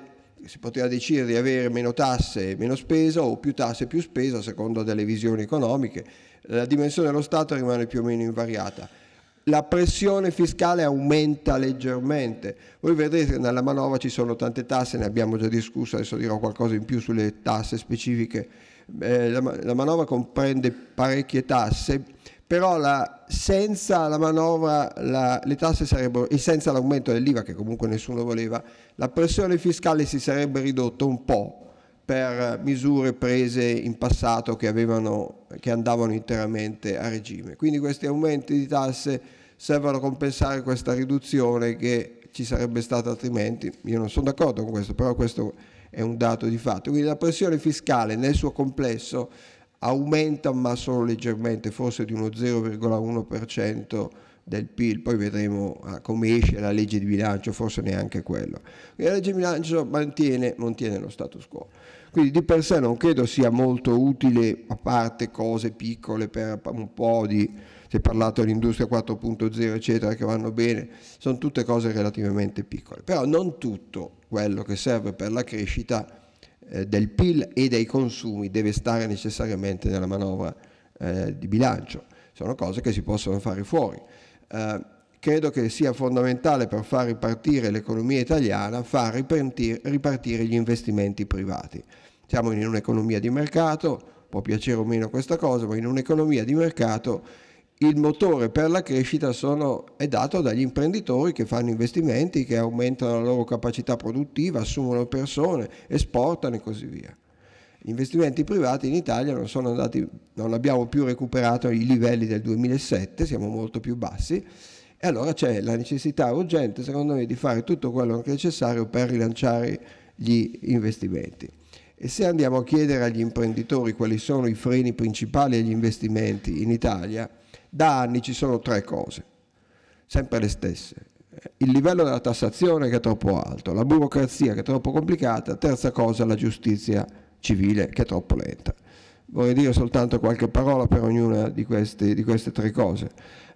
si poteva decidere di avere meno tasse e meno spesa, o più tasse e più spesa, a seconda delle visioni economiche. La dimensione dello Stato rimane più o meno invariata. La pressione fiscale aumenta leggermente. Voi vedrete che nella manovra ci sono tante tasse, ne abbiamo già discusso, adesso dirò qualcosa in più sulle tasse specifiche. La manovra comprende parecchie tasse, però senza la manovra le tasse sarebbero, e senza l'aumento dell'IVA, che comunque nessuno voleva, la pressione fiscale si sarebbe ridotta un po' per misure prese in passato che andavano interamente a regime. Quindi questi aumenti di tasse servono a compensare questa riduzione che ci sarebbe stata altrimenti. Io non sono d'accordo con questo, però questo è un dato di fatto. Quindi la pressione fiscale nel suo complesso aumenta, ma solo leggermente, forse di uno 0,1% del PIL, poi vedremo come esce la legge di bilancio, forse neanche quello. La legge di bilancio mantiene lo status quo. Quindi di per sé non credo sia molto utile, a parte cose piccole per un po' di, si è parlato dell'industria 4.0 eccetera, che vanno bene, sono tutte cose relativamente piccole, però non tutto quello che serve per la crescita del PIL e dei consumi deve stare necessariamente nella manovra di bilancio, sono cose che si possono fare fuori. Credo che sia fondamentale per far ripartire l'economia italiana far ripartire gli investimenti privati. Siamo in un'economia di mercato, può piacere o meno questa cosa, ma in un'economia di mercato il motore per la crescita è dato dagli imprenditori che fanno investimenti, che aumentano la loro capacità produttiva, assumono persone, esportano e così via. Gli investimenti privati in Italia non abbiamo più recuperato i livelli del 2007, siamo molto più bassi, e allora c'è la necessità urgente, secondo me, di fare tutto quello che è necessario per rilanciare gli investimenti. E se andiamo a chiedere agli imprenditori quali sono i freni principali agli investimenti in Italia, da anni ci sono tre cose, sempre le stesse. Il livello della tassazione che è troppo alto, la burocrazia che è troppo complicata, terza cosa la giustizia civile che è troppo lenta. Vorrei dire soltanto qualche parola per ognuna di queste tre cose.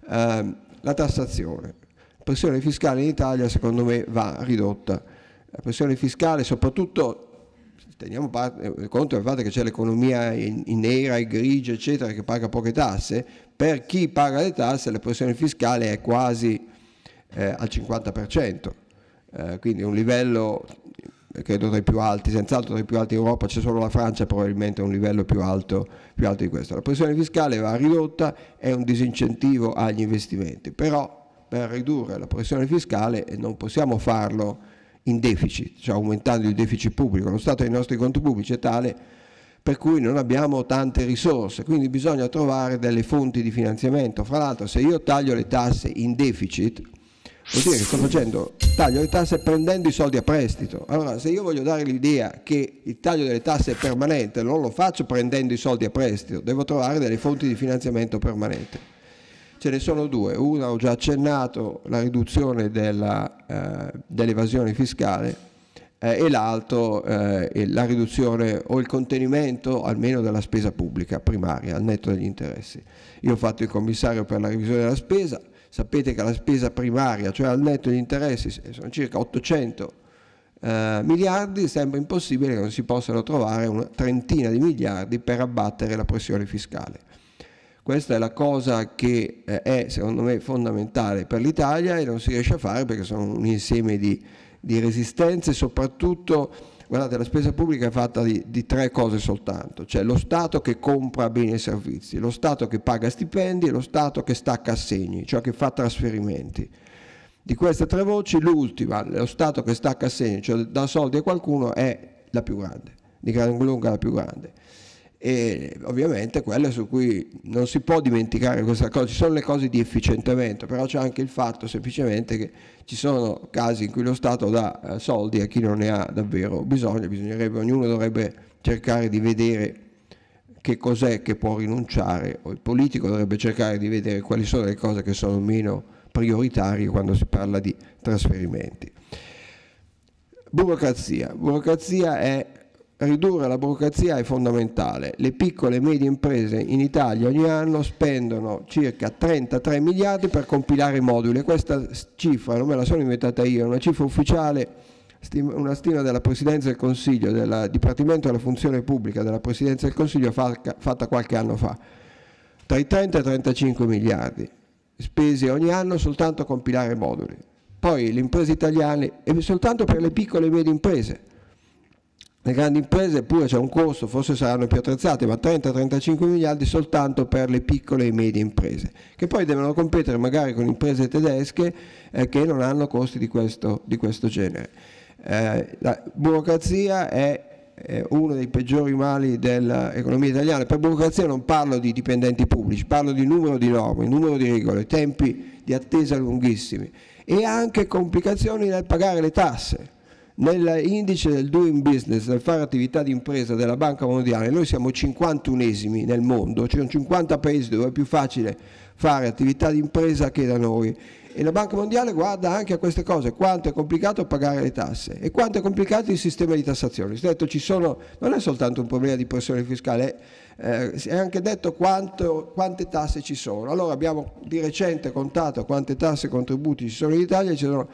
La tassazione, la pressione fiscale in Italia secondo me va ridotta. La pressione fiscale, soprattutto teniamo conto del fatto che c'è l'economia in nera e grigia eccetera, che paga poche tasse, per chi paga le tasse la pressione fiscale è quasi al 50%, quindi un livello credo tra i più alti, senz'altro tra i più alti in Europa, c'è solo la Francia probabilmente a un livello più alto di questo. La pressione fiscale va ridotta, è un disincentivo agli investimenti, però per ridurre la pressione fiscale non possiamo farlo in deficit, cioè aumentando il deficit pubblico. Lo stato dei nostri conti pubblici è tale per cui non abbiamo tante risorse, quindi bisogna trovare delle fonti di finanziamento. Fra l'altro, se io taglio le tasse in deficit, vuol dire che taglio le tasse prendendo i soldi a prestito. Allora, se io voglio dare l'idea che il taglio delle tasse è permanente, non lo faccio prendendo i soldi a prestito, devo trovare delle fonti di finanziamento permanente. Ce ne sono due, una ho già accennato, la riduzione dell'evasione fiscale, e l'altro la riduzione o il contenimento almeno della spesa pubblica primaria, al netto degli interessi. Io ho fatto il commissario per la revisione della spesa, sapete che la spesa primaria, cioè al netto degli interessi, sono circa 800 miliardi, sembra impossibile che non si possano trovare una trentina di miliardi per abbattere la pressione fiscale. Questa è la cosa che è secondo me fondamentale per l'Italia e non si riesce a fare perché sono un insieme di resistenze, soprattutto, guardate, la spesa pubblica è fatta di tre cose soltanto, cioè lo Stato che compra beni e servizi, lo Stato che paga stipendi e lo Stato che stacca assegni, cioè che fa trasferimenti. Di queste tre voci l'ultima, lo Stato che stacca assegni, cioè dà soldi a qualcuno, è la più grande, di gran lunga la più grande. E ovviamente quelle su cui non si può dimenticare questa cosa. Ci sono le cose di efficientamento, però c'è anche il fatto semplicemente che ci sono casi in cui lo Stato dà soldi a chi non ne ha davvero bisogno. Ognuno dovrebbe cercare di vedere che cos'è che può rinunciare, o il politico dovrebbe cercare di vedere quali sono le cose che sono meno prioritarie quando si parla di trasferimenti. Burocrazia ridurre la burocrazia è fondamentale. Le piccole e medie imprese in Italia ogni anno spendono circa 33 miliardi per compilare i moduli. Questa cifra non me la sono inventata io, è una cifra ufficiale una stima della Presidenza del Consiglio, del Dipartimento della Funzione Pubblica della Presidenza del Consiglio fatta qualche anno fa, tra i 30 e i 35 miliardi spesi ogni anno soltanto a compilare moduli. Poi le imprese italiane, e soltanto per le piccole e medie imprese. Le grandi imprese pure c'è un costo, forse saranno più attrezzate, ma 30-35 miliardi soltanto per le piccole e medie imprese, che poi devono competere magari con imprese tedesche che non hanno costi di questo genere. La burocrazia è uno dei peggiori mali dell'economia italiana. Per burocrazia non parlo di dipendenti pubblici, parlo di numero di norme, numero di regole, tempi di attesa lunghissimi e anche complicazioni nel pagare le tasse. Nell'indice del Doing Business, del fare attività di impresa della Banca Mondiale, noi siamo 51esimi nel mondo, ci sono 50 paesi dove è più facile fare attività di impresa che da noi. E la Banca Mondiale guarda anche a queste cose, quanto è complicato pagare le tasse e quanto è complicato il sistema di tassazione. Si è detto non è soltanto un problema di pressione fiscale, è anche detto quante tasse ci sono. Allora abbiamo di recente contato quante tasse e contributi ci sono in Italia, ci sono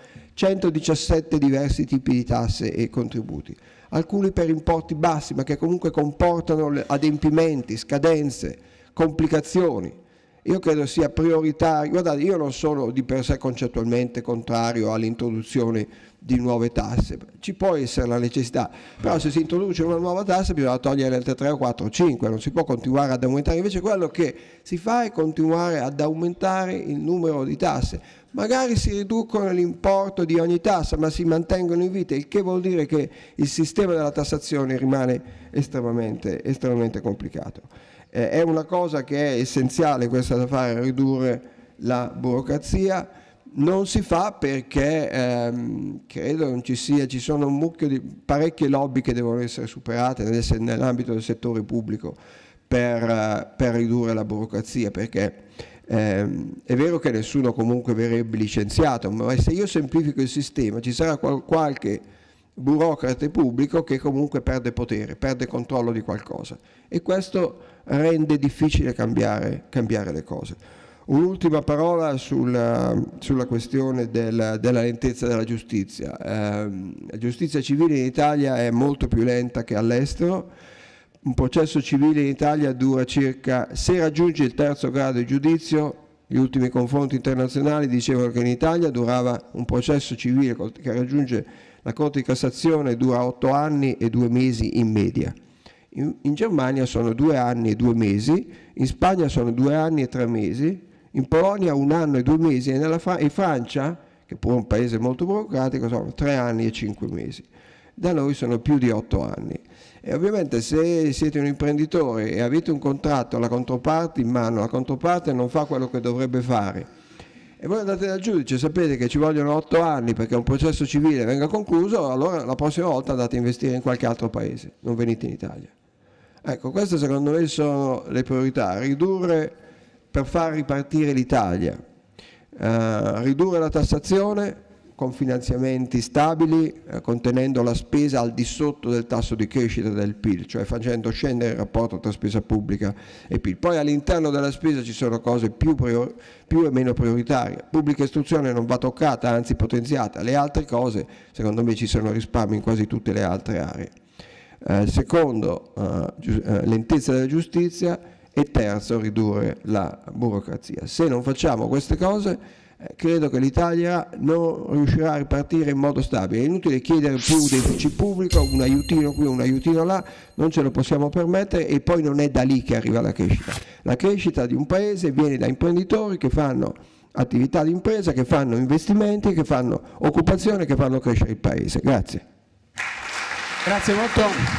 117 diversi tipi di tasse e contributi, alcuni per importi bassi ma che comunque comportano adempimenti, scadenze, complicazioni. Io credo sia prioritario, guardate, io non sono di per sé concettualmente contrario all'introduzione di nuove tasse, ci può essere la necessità, però se si introduce una nuova tassa bisogna togliere le altre 3 o 4 o 5, non si può continuare ad aumentare, invece quello che si fa è continuare ad aumentare il numero di tasse, magari si riducono l'importo di ogni tassa ma si mantengono in vita, il che vuol dire che il sistema della tassazione rimane estremamente complicato. È una cosa che è essenziale questa da fare, ridurre la burocrazia, non si fa perché credo non ci sono un mucchio di parecchie lobby che devono essere superate nell'ambito del settore pubblico per ridurre la burocrazia, perché è vero che nessuno comunque verrebbe licenziato, ma se io semplifico il sistema ci sarà qualche burocrate pubblico che comunque perde potere, perde controllo di qualcosa e questo rende difficile cambiare le cose. Un'ultima parola sulla questione della lentezza della giustizia. La giustizia civile in Italia è molto più lenta che all'estero. Un processo civile in Italia dura se raggiunge il 3° grado di giudizio, gli ultimi confronti internazionali dicevano che in Italia durava un processo civile che raggiunge la Corte di Cassazione dura 8 anni e 2 mesi in media. In Germania sono 2 anni e 2 mesi, in Spagna sono 2 anni e 3 mesi, in Polonia 1 anno e 2 mesi e in Francia, che pure è un paese molto burocratico, sono 3 anni e 5 mesi. Da noi sono più di 8 anni. E ovviamente se siete un imprenditore e avete un contratto, la controparte in mano, la controparte non fa quello che dovrebbe fare, e voi andate dal giudice, sapete che ci vogliono 8 anni perché un processo civile venga concluso, allora la prossima volta andate a investire in qualche altro paese, non venite in Italia. Ecco, queste secondo me sono le priorità, ridurre per far ripartire l'Italia, ridurre la tassazione con finanziamenti stabili, contenendo la spesa al di sotto del tasso di crescita del PIL, cioè facendo scendere il rapporto tra spesa pubblica e PIL. Poi all'interno della spesa ci sono cose più e meno prioritarie. Pubblica istruzione non va toccata, anzi potenziata. Le altre cose, secondo me, ci sono risparmi in quasi tutte le altre aree. Secondo, lentezza della giustizia e terzo, ridurre la burocrazia. Se non facciamo queste cose, credo che l'Italia non riuscirà a ripartire in modo stabile. È inutile chiedere più deficit pubblico, un aiutino qui, un aiutino là, non ce lo possiamo permettere e poi non è da lì che arriva la crescita. La crescita di un paese viene da imprenditori che fanno attività di impresa, che fanno investimenti, che fanno occupazione, che fanno crescere il paese. Grazie. Grazie molto.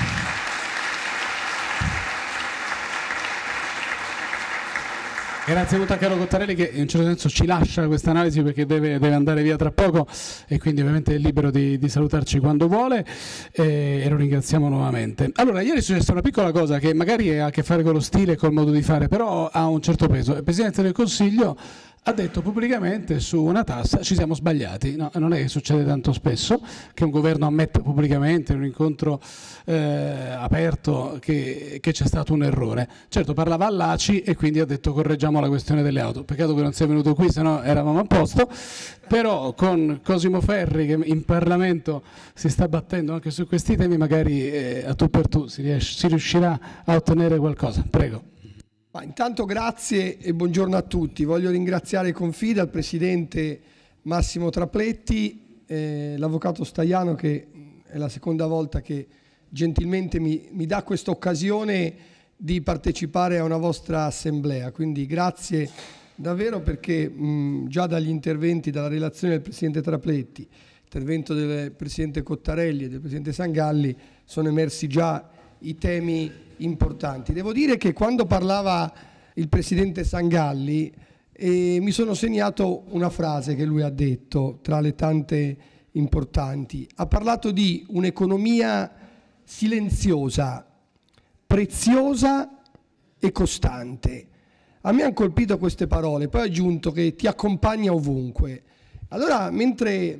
Grazie molto a Carlo Cottarelli che in un certo senso ci lascia questa analisi perché deve andare via tra poco e quindi ovviamente è libero di salutarci quando vuole e lo ringraziamo nuovamente. Allora, ieri è successa una piccola cosa che magari ha a che fare con lo stile e col modo di fare, però ha un certo peso. Il Presidente del Consiglio ha detto pubblicamente su una tassa ci siamo sbagliati. No, non è che succede tanto spesso che un governo ammetta pubblicamente in un incontro aperto che c'è stato un errore. Certo, parlava all'ACI e quindi ha detto correggiamo la questione delle auto. Peccato che non sia venuto qui, sennò eravamo a posto. Però con Cosimo Ferri che in Parlamento si sta battendo anche su questi temi, magari a tu per tu si riuscirà a ottenere qualcosa. Prego. Ma intanto grazie e buongiorno a tutti. Voglio ringraziare Confida, il presidente Massimo Trapletti, l'avvocato Staiano, che è la seconda volta che gentilmente mi dà questa occasione di partecipare a una vostra assemblea. Quindi grazie davvero, perché già dagli interventi, dalla relazione del presidente Trapletti, l'intervento del presidente Cottarelli e del presidente Sangalli, sono emersi già i temi importanti. Devo dire che quando parlava il presidente Sangalli mi sono segnato una frase che lui ha detto tra le tante importanti. Ha parlato di un'economia silenziosa, preziosa e costante. A me hanno colpito queste parole, poi ha aggiunto che ti accompagna ovunque. Allora, mentre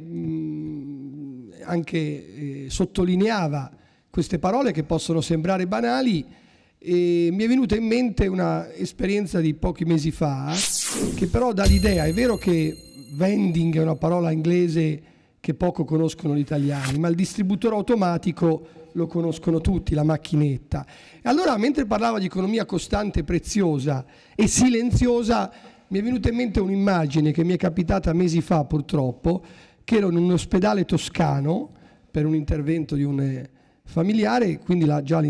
anche sottolineava queste parole che possono sembrare banali, mi è venuta in mente una esperienza di pochi mesi fa che però dà l'idea. È vero che vending è una parola inglese che poco conoscono gli italiani, ma il distributore automatico lo conoscono tutti, la macchinetta. E allora, mentre parlava di economia costante, preziosa e silenziosa, mi è venuta in mente un'immagine che mi è capitata mesi fa purtroppo, che ero in un ospedale toscano per un intervento di un familiare, quindi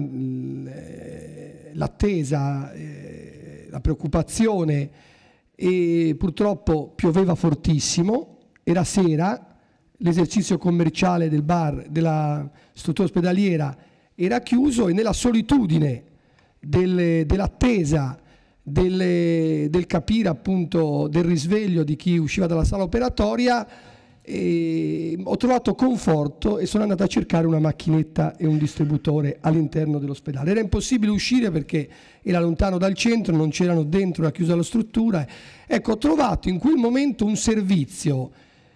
l'attesa, la preoccupazione, e purtroppo pioveva fortissimo, era sera, l'esercizio commerciale del bar, della struttura ospedaliera era chiuso, e nella solitudine dell'attesa, del capire appunto del risveglio di chi usciva dalla sala operatoria, ho trovato conforto e sono andato a cercare una macchinetta e un distributore all'interno dell'ospedale. Era impossibile uscire perché era lontano dal centro, non c'erano dentro, era chiusa la struttura. Ecco, ho trovato in quel momento un servizio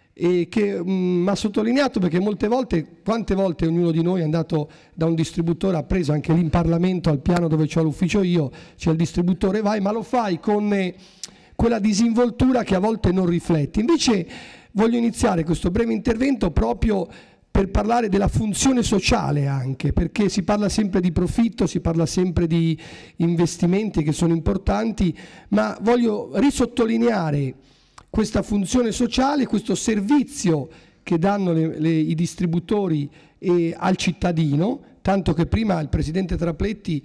che mi ha sottolineato, perché quante volte ognuno di noi è andato da un distributore, ha preso anche lì in Parlamento, al piano dove c'ho l'ufficio io, c'è il distributore, vai, ma lo fai con quella disinvoltura che a volte non rifletti. Invece voglio iniziare questo breve intervento proprio per parlare della funzione sociale, anche perché si parla sempre di profitto, si parla sempre di investimenti che sono importanti, ma voglio risottolineare questa funzione sociale, questo servizio che danno i distributori al cittadino, tanto che prima il presidente Trapletti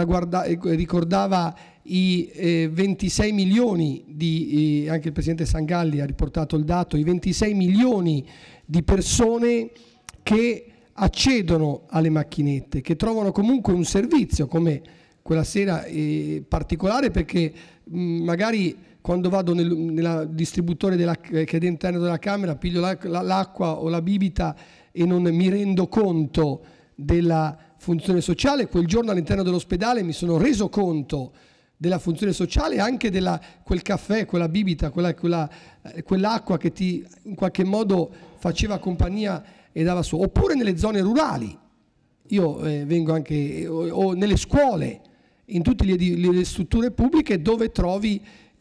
ricordava i 26 milioni anche il presidente Sangalli ha riportato il dato, i 26 milioni di persone che accedono alle macchinette, che trovano comunque un servizio, come quella sera particolare, perché magari quando vado nel distributore che è all'interno della camera, piglio l'acqua o la bibita e non mi rendo conto della funzione sociale. Quel giorno all'interno dell'ospedale mi sono reso conto della funzione sociale, anche quel caffè, quella bibita, quell'acqua che ti in qualche modo faceva compagnia e dava su. Oppure nelle zone rurali, io vengo anche, o nelle scuole, in tutte le strutture pubbliche dove trovi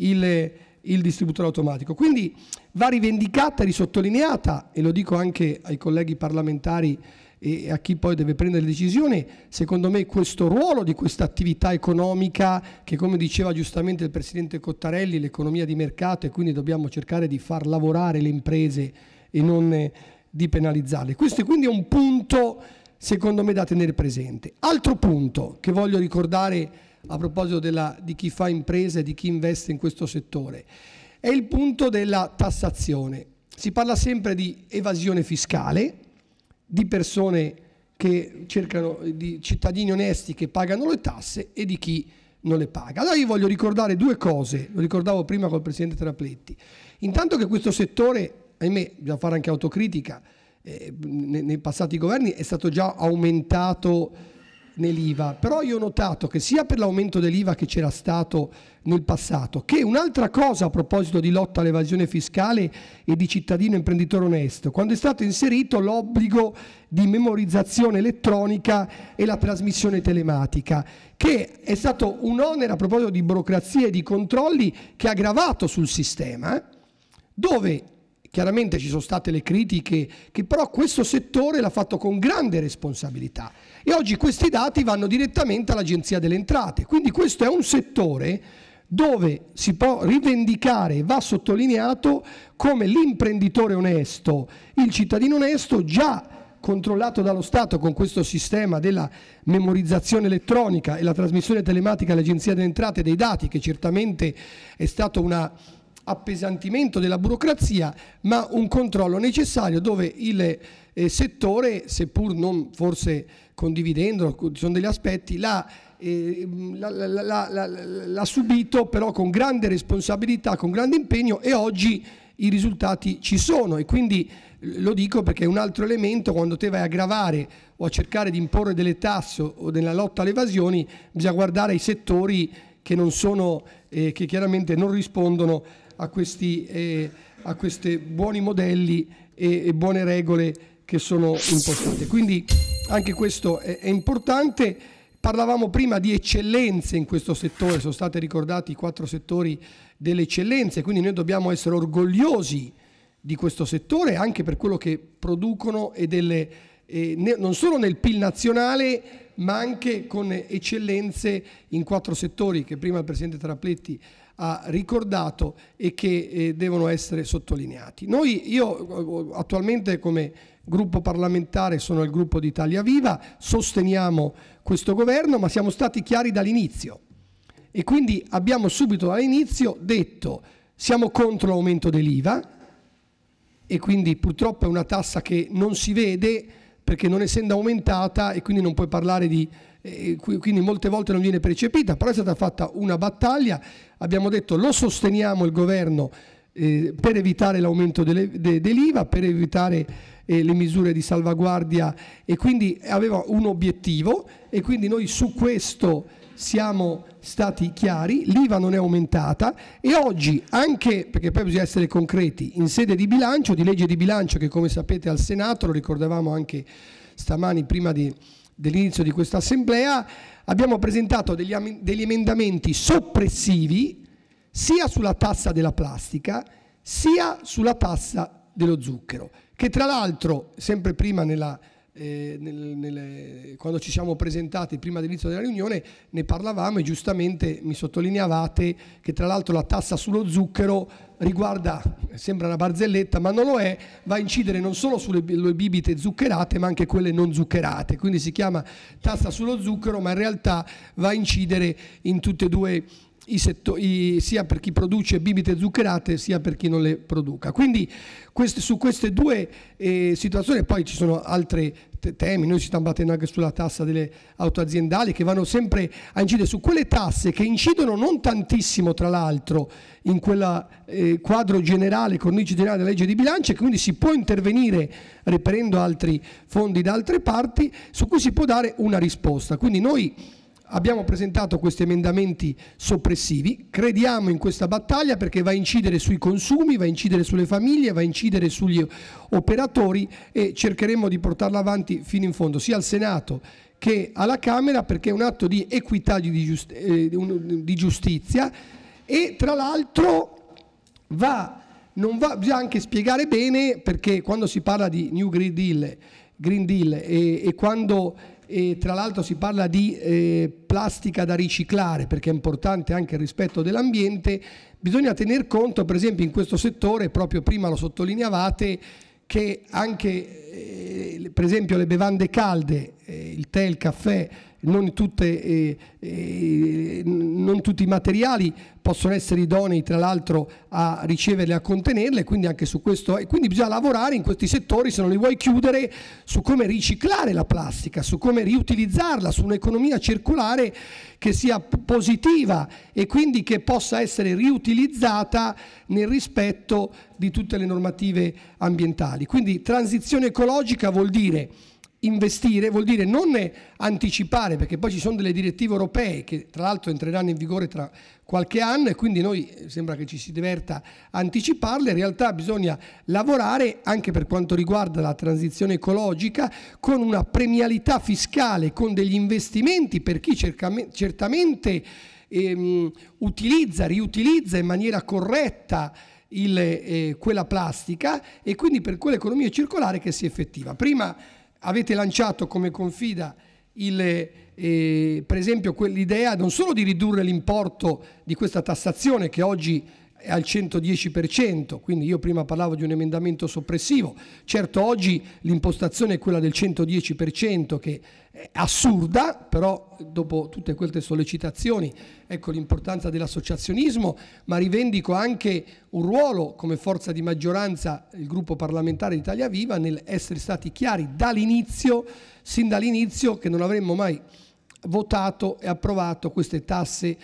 il distributore automatico. Quindi va rivendicata e risottolineata, e lo dico anche ai colleghi parlamentari e a chi poi deve prendere le decisioni, secondo me questo ruolo di questa attività economica che, come diceva giustamente il presidente Cottarelli, l'economia di mercato, e quindi dobbiamo cercare di far lavorare le imprese e non di penalizzarle. Questo quindi è un punto secondo me da tenere presente. Altro punto che voglio ricordare a proposito di chi fa impresa e di chi investe in questo settore è il punto della tassazione. Si parla sempre di evasione fiscale, di persone che cercano, di cittadini onesti che pagano le tasse e di chi non le paga. Allora io voglio ricordare due cose, lo ricordavo prima col presidente Trapletti. Intanto che questo settore, ahimè, bisogna fare anche autocritica, nei passati governi è stato già aumentato nell'IVA, però io ho notato che sia per l'aumento dell'IVA che c'era stato nel passato, che un'altra cosa a proposito di lotta all'evasione fiscale e di cittadino imprenditore onesto, quando è stato inserito l'obbligo di memorizzazione elettronica e la trasmissione telematica, che è stato un onere a proposito di burocrazia e di controlli che ha gravato sul sistema, dove chiaramente ci sono state le critiche, che però questo settore l'ha fatto con grande responsabilità e oggi questi dati vanno direttamente all'Agenzia delle Entrate, quindi questo è un settore dove si può rivendicare e va sottolineato come l'imprenditore onesto, il cittadino onesto, già controllato dallo Stato con questo sistema della memorizzazione elettronica e la trasmissione telematica all'Agenzia delle Entrate dei dati, che certamente è stato un appesantimento della burocrazia, ma un controllo necessario dove il settore, seppur non forse condividendo, ci sono degli aspetti, l'ha subito però con grande responsabilità, con grande impegno, e oggi i risultati ci sono. E quindi lo dico perché è un altro elemento: quando te vai a gravare o a cercare di imporre delle tasse o nella lotta alle evasioni, bisogna guardare ai settori che non sono, che chiaramente non rispondono a questi buoni modelli e buone regole che sono impostate. Quindi anche questo è importante. Parlavamo prima di eccellenze in questo settore, sono stati ricordati i 4 settori delle eccellenze, quindi noi dobbiamo essere orgogliosi di questo settore anche per quello che producono e non solo nel PIL nazionale, ma anche con eccellenze in 4 settori che prima il Presidente Trapletti ha ricordato e che devono essere sottolineati. Io attualmente come gruppo parlamentare sono il gruppo di Italia Viva, sosteniamo questo governo, ma siamo stati chiari dall'inizio e quindi abbiamo subito dall'inizio detto: siamo contro l'aumento dell'IVA, e quindi purtroppo è una tassa che non si vede perché non essendo aumentata, e quindi non puoi parlare di quindi molte volte non viene percepita, però è stata fatta una battaglia. Abbiamo detto: lo sosteniamo il governo per evitare l'aumento dell'IVA, per evitare le misure di salvaguardia, e quindi aveva un obiettivo, e quindi noi su questo siamo stati chiari. L'IVA non è aumentata, e oggi, anche perché poi bisogna essere concreti, in sede di bilancio, di legge di bilancio che come sapete al Senato, lo ricordavamo anche stamani prima dell'inizio di questa assemblea, abbiamo presentato degli emendamenti soppressivi sia sulla tassa della plastica sia sulla tassa dello zucchero, che tra l'altro sempre prima quando ci siamo presentati prima dell'inizio della riunione ne parlavamo, e giustamente mi sottolineavate che tra l'altro la tassa sullo zucchero riguarda, sembra una barzelletta ma non lo è, va a incidere non solo sulle bibite zuccherate ma anche quelle non zuccherate, quindi si chiama tassa sullo zucchero, ma in realtà va a incidere in tutte e due i settori, sia per chi produce bibite zuccherate sia per chi non le produca. Quindi su queste due situazioni, poi ci sono altri temi, noi ci stiamo battendo anche sulla tassa delle auto aziendali, che vanno sempre a incidere su quelle tasse che incidono non tantissimo tra l'altro in quel quadro generale, cornice generale della legge di bilancio, e quindi si può intervenire reperendo altri fondi da altre parti su cui si può dare una risposta. Quindi noi abbiamo presentato questi emendamenti soppressivi, crediamo in questa battaglia perché va a incidere sui consumi, va a incidere sulle famiglie, va a incidere sugli operatori, e cercheremo di portarla avanti fino in fondo, sia al Senato che alla Camera, perché è un atto di equità, di giustizia, e tra l'altro bisogna anche spiegare bene, perché quando si parla di New Green Deal e quando tra l'altro si parla di plastica da riciclare, perché è importante anche il rispetto dell'ambiente, bisogna tener conto, per esempio in questo settore, proprio prima lo sottolineavate, che anche per esempio le bevande calde, il tè, il caffè, non tutti i materiali possono essere idonei tra l'altro a riceverle e a contenerle, quindi anche su questo, e quindi bisogna lavorare in questi settori, se non li vuoi chiudere, su come riciclare la plastica, su come riutilizzarla, su un'economia circolare che sia positiva e quindi che possa essere riutilizzata nel rispetto di tutte le normative ambientali. Quindi transizione ecologica vuol dire investire vuol dire non anticipare, perché poi ci sono delle direttive europee che tra l'altro entreranno in vigore tra qualche anno e quindi noi sembra che ci si diverta a anticiparle. In realtà bisogna lavorare anche per quanto riguarda la transizione ecologica con una premialità fiscale, con degli investimenti per chi certamente riutilizza in maniera corretta quella plastica, e quindi per quell'economia circolare che sia effettiva. Prima avete lanciato come Confida per esempio quell'idea non solo di ridurre l'importo di questa tassazione che oggi è al 110%, quindi io prima parlavo di un emendamento soppressivo. Certo, oggi l'impostazione è quella del 110%, che è assurda, però dopo tutte queste sollecitazioni, ecco l'importanza dell'associazionismo, ma rivendico anche un ruolo come forza di maggioranza, il gruppo parlamentare di Italia Viva, nel essere stati chiari sin dall'inizio, che non avremmo mai votato e approvato queste tasse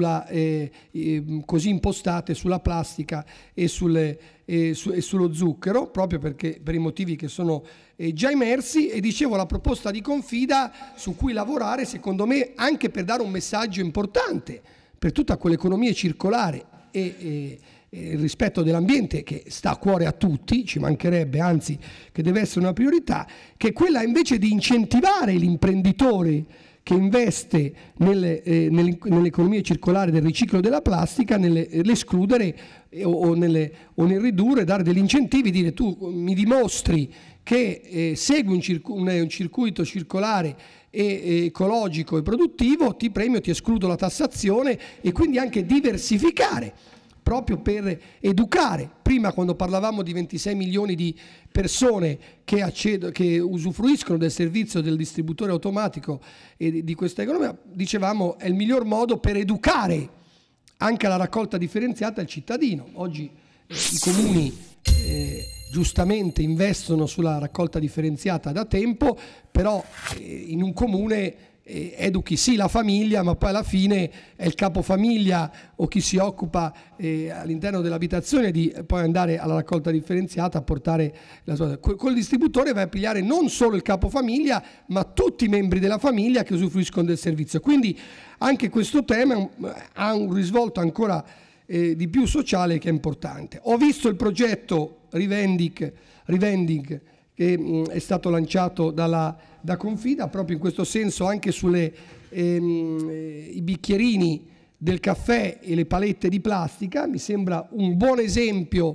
così impostate sulla plastica e sullo zucchero, proprio perché per i motivi che sono già emersi. E dicevo, la proposta di Confida su cui lavorare, secondo me, anche per dare un messaggio importante per tutta quell'economia circolare e il rispetto dell'ambiente che sta a cuore a tutti, ci mancherebbe, anzi che deve essere una priorità, che è quella invece di incentivare l'imprenditore che investe nell'economia circolare del riciclo della plastica, nell'escludere o nel ridurre, dare degli incentivi, dire: tu mi dimostri che segui un circuito circolare e ecologico e produttivo, ti premio, ti escludo la tassazione, e quindi anche diversificare, proprio per educare. Prima, quando parlavamo di 26 milioni di persone che usufruiscono del servizio del distributore automatico e di questa economia, dicevamo è il miglior modo per educare anche alla raccolta differenziata il cittadino. Oggi i comuni giustamente investono sulla raccolta differenziata da tempo, però in un comune educhi sì la famiglia, ma poi alla fine è il capofamiglia o chi si occupa all'interno dell'abitazione di poi andare alla raccolta differenziata a portare la sua. Col distributore vai a pigliare non solo il capofamiglia, ma tutti i membri della famiglia che usufruiscono del servizio. Quindi anche questo tema ha un risvolto ancora di più sociale, che è importante. Ho visto il progetto Rivending che è stato lanciato da Confida, proprio in questo senso, anche sui bicchierini del caffè e le palette di plastica. Mi sembra un buon esempio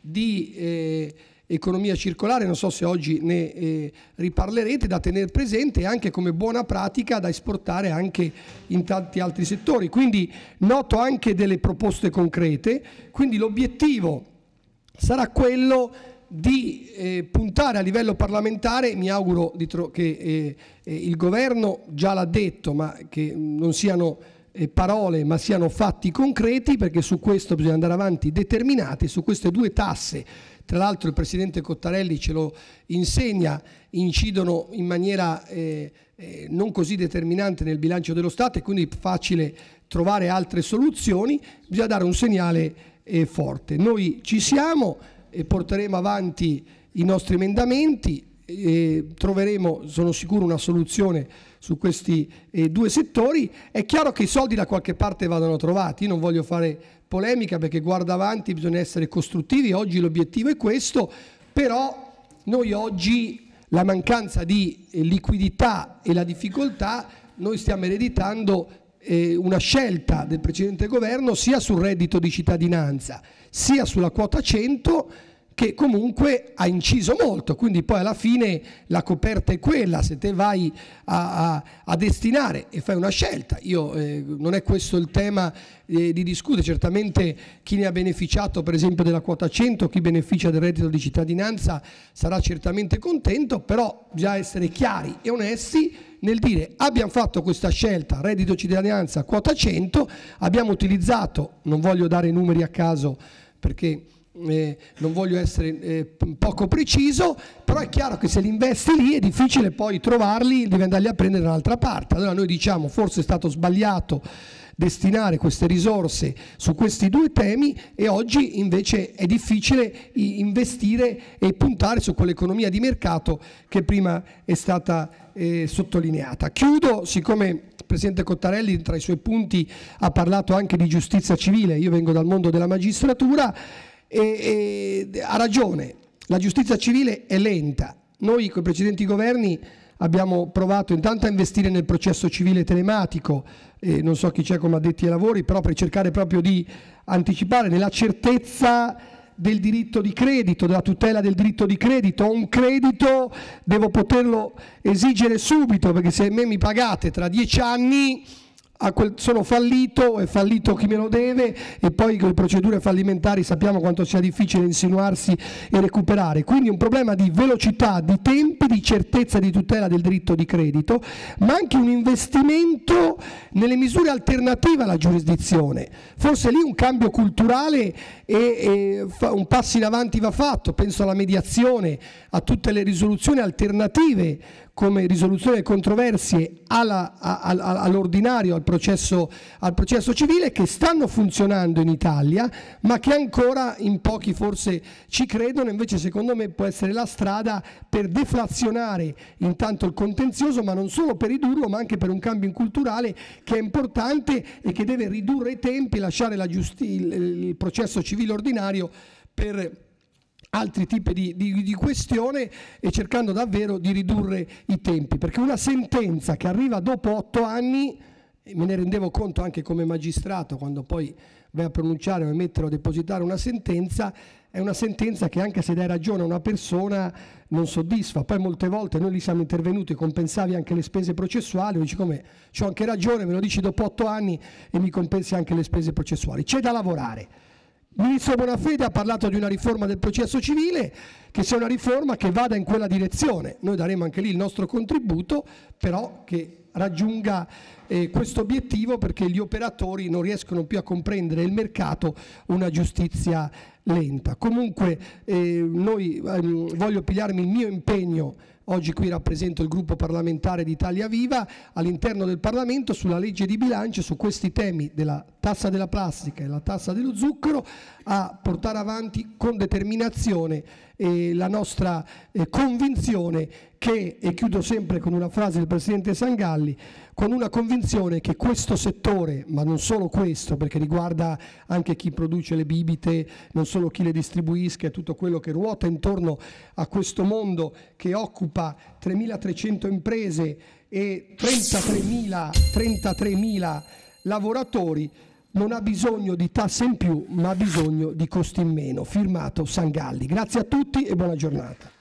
di economia circolare, non so se oggi ne riparlerete, da tenere presente, anche come buona pratica da esportare anche in tanti altri settori. Quindi noto anche delle proposte concrete, quindi l'obiettivo sarà quello di puntare a livello parlamentare. Mi auguro che il governo già l'ha detto, ma che non siano parole ma siano fatti concreti, perché su questo bisogna andare avanti determinati. Su queste due tasse, tra l'altro il Presidente Cottarelli ce lo insegna, incidono in maniera non così determinante nel bilancio dello Stato, e quindi è facile trovare altre soluzioni. Bisogna dare un segnale forte. Noi ci siamo e porteremo avanti i nostri emendamenti e troveremo, sono sicuro, una soluzione su questi due settori. È chiaro che i soldi da qualche parte vadano trovati. Io non voglio fare polemica, perché guarda avanti, bisogna essere costruttivi. Oggi l'obiettivo è questo, però noi oggi la mancanza di liquidità e la difficoltà, noi stiamo ereditando una scelta del precedente governo sia sul reddito di cittadinanza sia sulla quota 100, che comunque ha inciso molto. Quindi poi alla fine la coperta è quella. Se te vai a destinare e fai una scelta, non è questo il tema di discutere. Certamente chi ne ha beneficiato, per esempio, della quota 100, chi beneficia del reddito di cittadinanza sarà certamente contento, però bisogna essere chiari e onesti nel dire: abbiamo fatto questa scelta, reddito cittadinanza, quota 100, abbiamo utilizzato, non voglio dare numeri a caso perché non voglio essere poco preciso, però è chiaro che se li investi lì è difficile poi trovarli, devi andarli a prendere da un'altra parte. Allora noi diciamo: forse è stato sbagliato destinare queste risorse su questi due temi, e oggi invece è difficile investire e puntare su quell'economia di mercato che prima è stata sottolineata. Chiudo, siccome il Presidente Cottarelli tra i suoi punti ha parlato anche di giustizia civile, io vengo dal mondo della magistratura e ha ragione, la giustizia civile è lenta. Noi con i precedenti governi abbiamo provato intanto a investire nel processo civile telematico, non so chi c'è come addetti ai lavori, però per cercare proprio di anticipare nella certezza del diritto di credito, della tutela del diritto di credito. Ho un credito, devo poterlo esigere subito, perché se a me mi pagate tra 10 anni sono fallito, è fallito chi me lo deve, e poi con le procedure fallimentari sappiamo quanto sia difficile insinuarsi e recuperare. Quindi un problema di velocità, di tempi, di certezza di tutela del diritto di credito, ma anche un investimento nelle misure alternative alla giurisdizione. Forse lì un cambio culturale e un passo in avanti va fatto, penso alla mediazione, a tutte le risoluzioni alternative come risoluzione delle controversie all'ordinario, al processo civile, che stanno funzionando in Italia, ma che ancora in pochi forse ci credono. Invece secondo me può essere la strada per deflazionare intanto il contenzioso, ma non solo per ridurlo, ma anche per un cambio culturale che è importante e che deve ridurre i tempi, lasciare il processo civile ordinario per altri tipi di questione, e cercando davvero di ridurre i tempi, perché una sentenza che arriva dopo 8 anni, me ne rendevo conto anche come magistrato quando poi vai a pronunciare o emettere o depositare una sentenza, è una sentenza che anche se dai ragione a una persona non soddisfa. Poi molte volte noi lì siamo intervenuti, compensavi anche le spese processuali, dici come c'ho anche ragione, me lo dici dopo 8 anni e mi compensi anche le spese processuali. C'è da lavorare. Il Ministro Bonafede ha parlato di una riforma del processo civile, che sia una riforma che vada in quella direzione. Noi daremo anche lì il nostro contributo, però che raggiunga questo obiettivo, perché gli operatori non riescono più a comprendere il mercato, una giustizia lenta. Comunque noi voglio pigliarmi il mio impegno. Oggi qui rappresento il gruppo parlamentare di Italia Viva all'interno del Parlamento sulla legge di bilancio, su questi temi della tassa della plastica e la tassa dello zucchero, a portare avanti con determinazione la nostra convinzione che, e chiudo sempre con una frase del Presidente Sangalli, con una convinzione che questo settore, ma non solo questo, perché riguarda anche chi produce le bibite, non solo chi le distribuisca e tutto quello che ruota intorno a questo mondo che occupa 3.300 imprese e 33.000 lavoratori, non ha bisogno di tasse in più, ma ha bisogno di costi in meno. Firmato Sangalli. Grazie a tutti e buona giornata.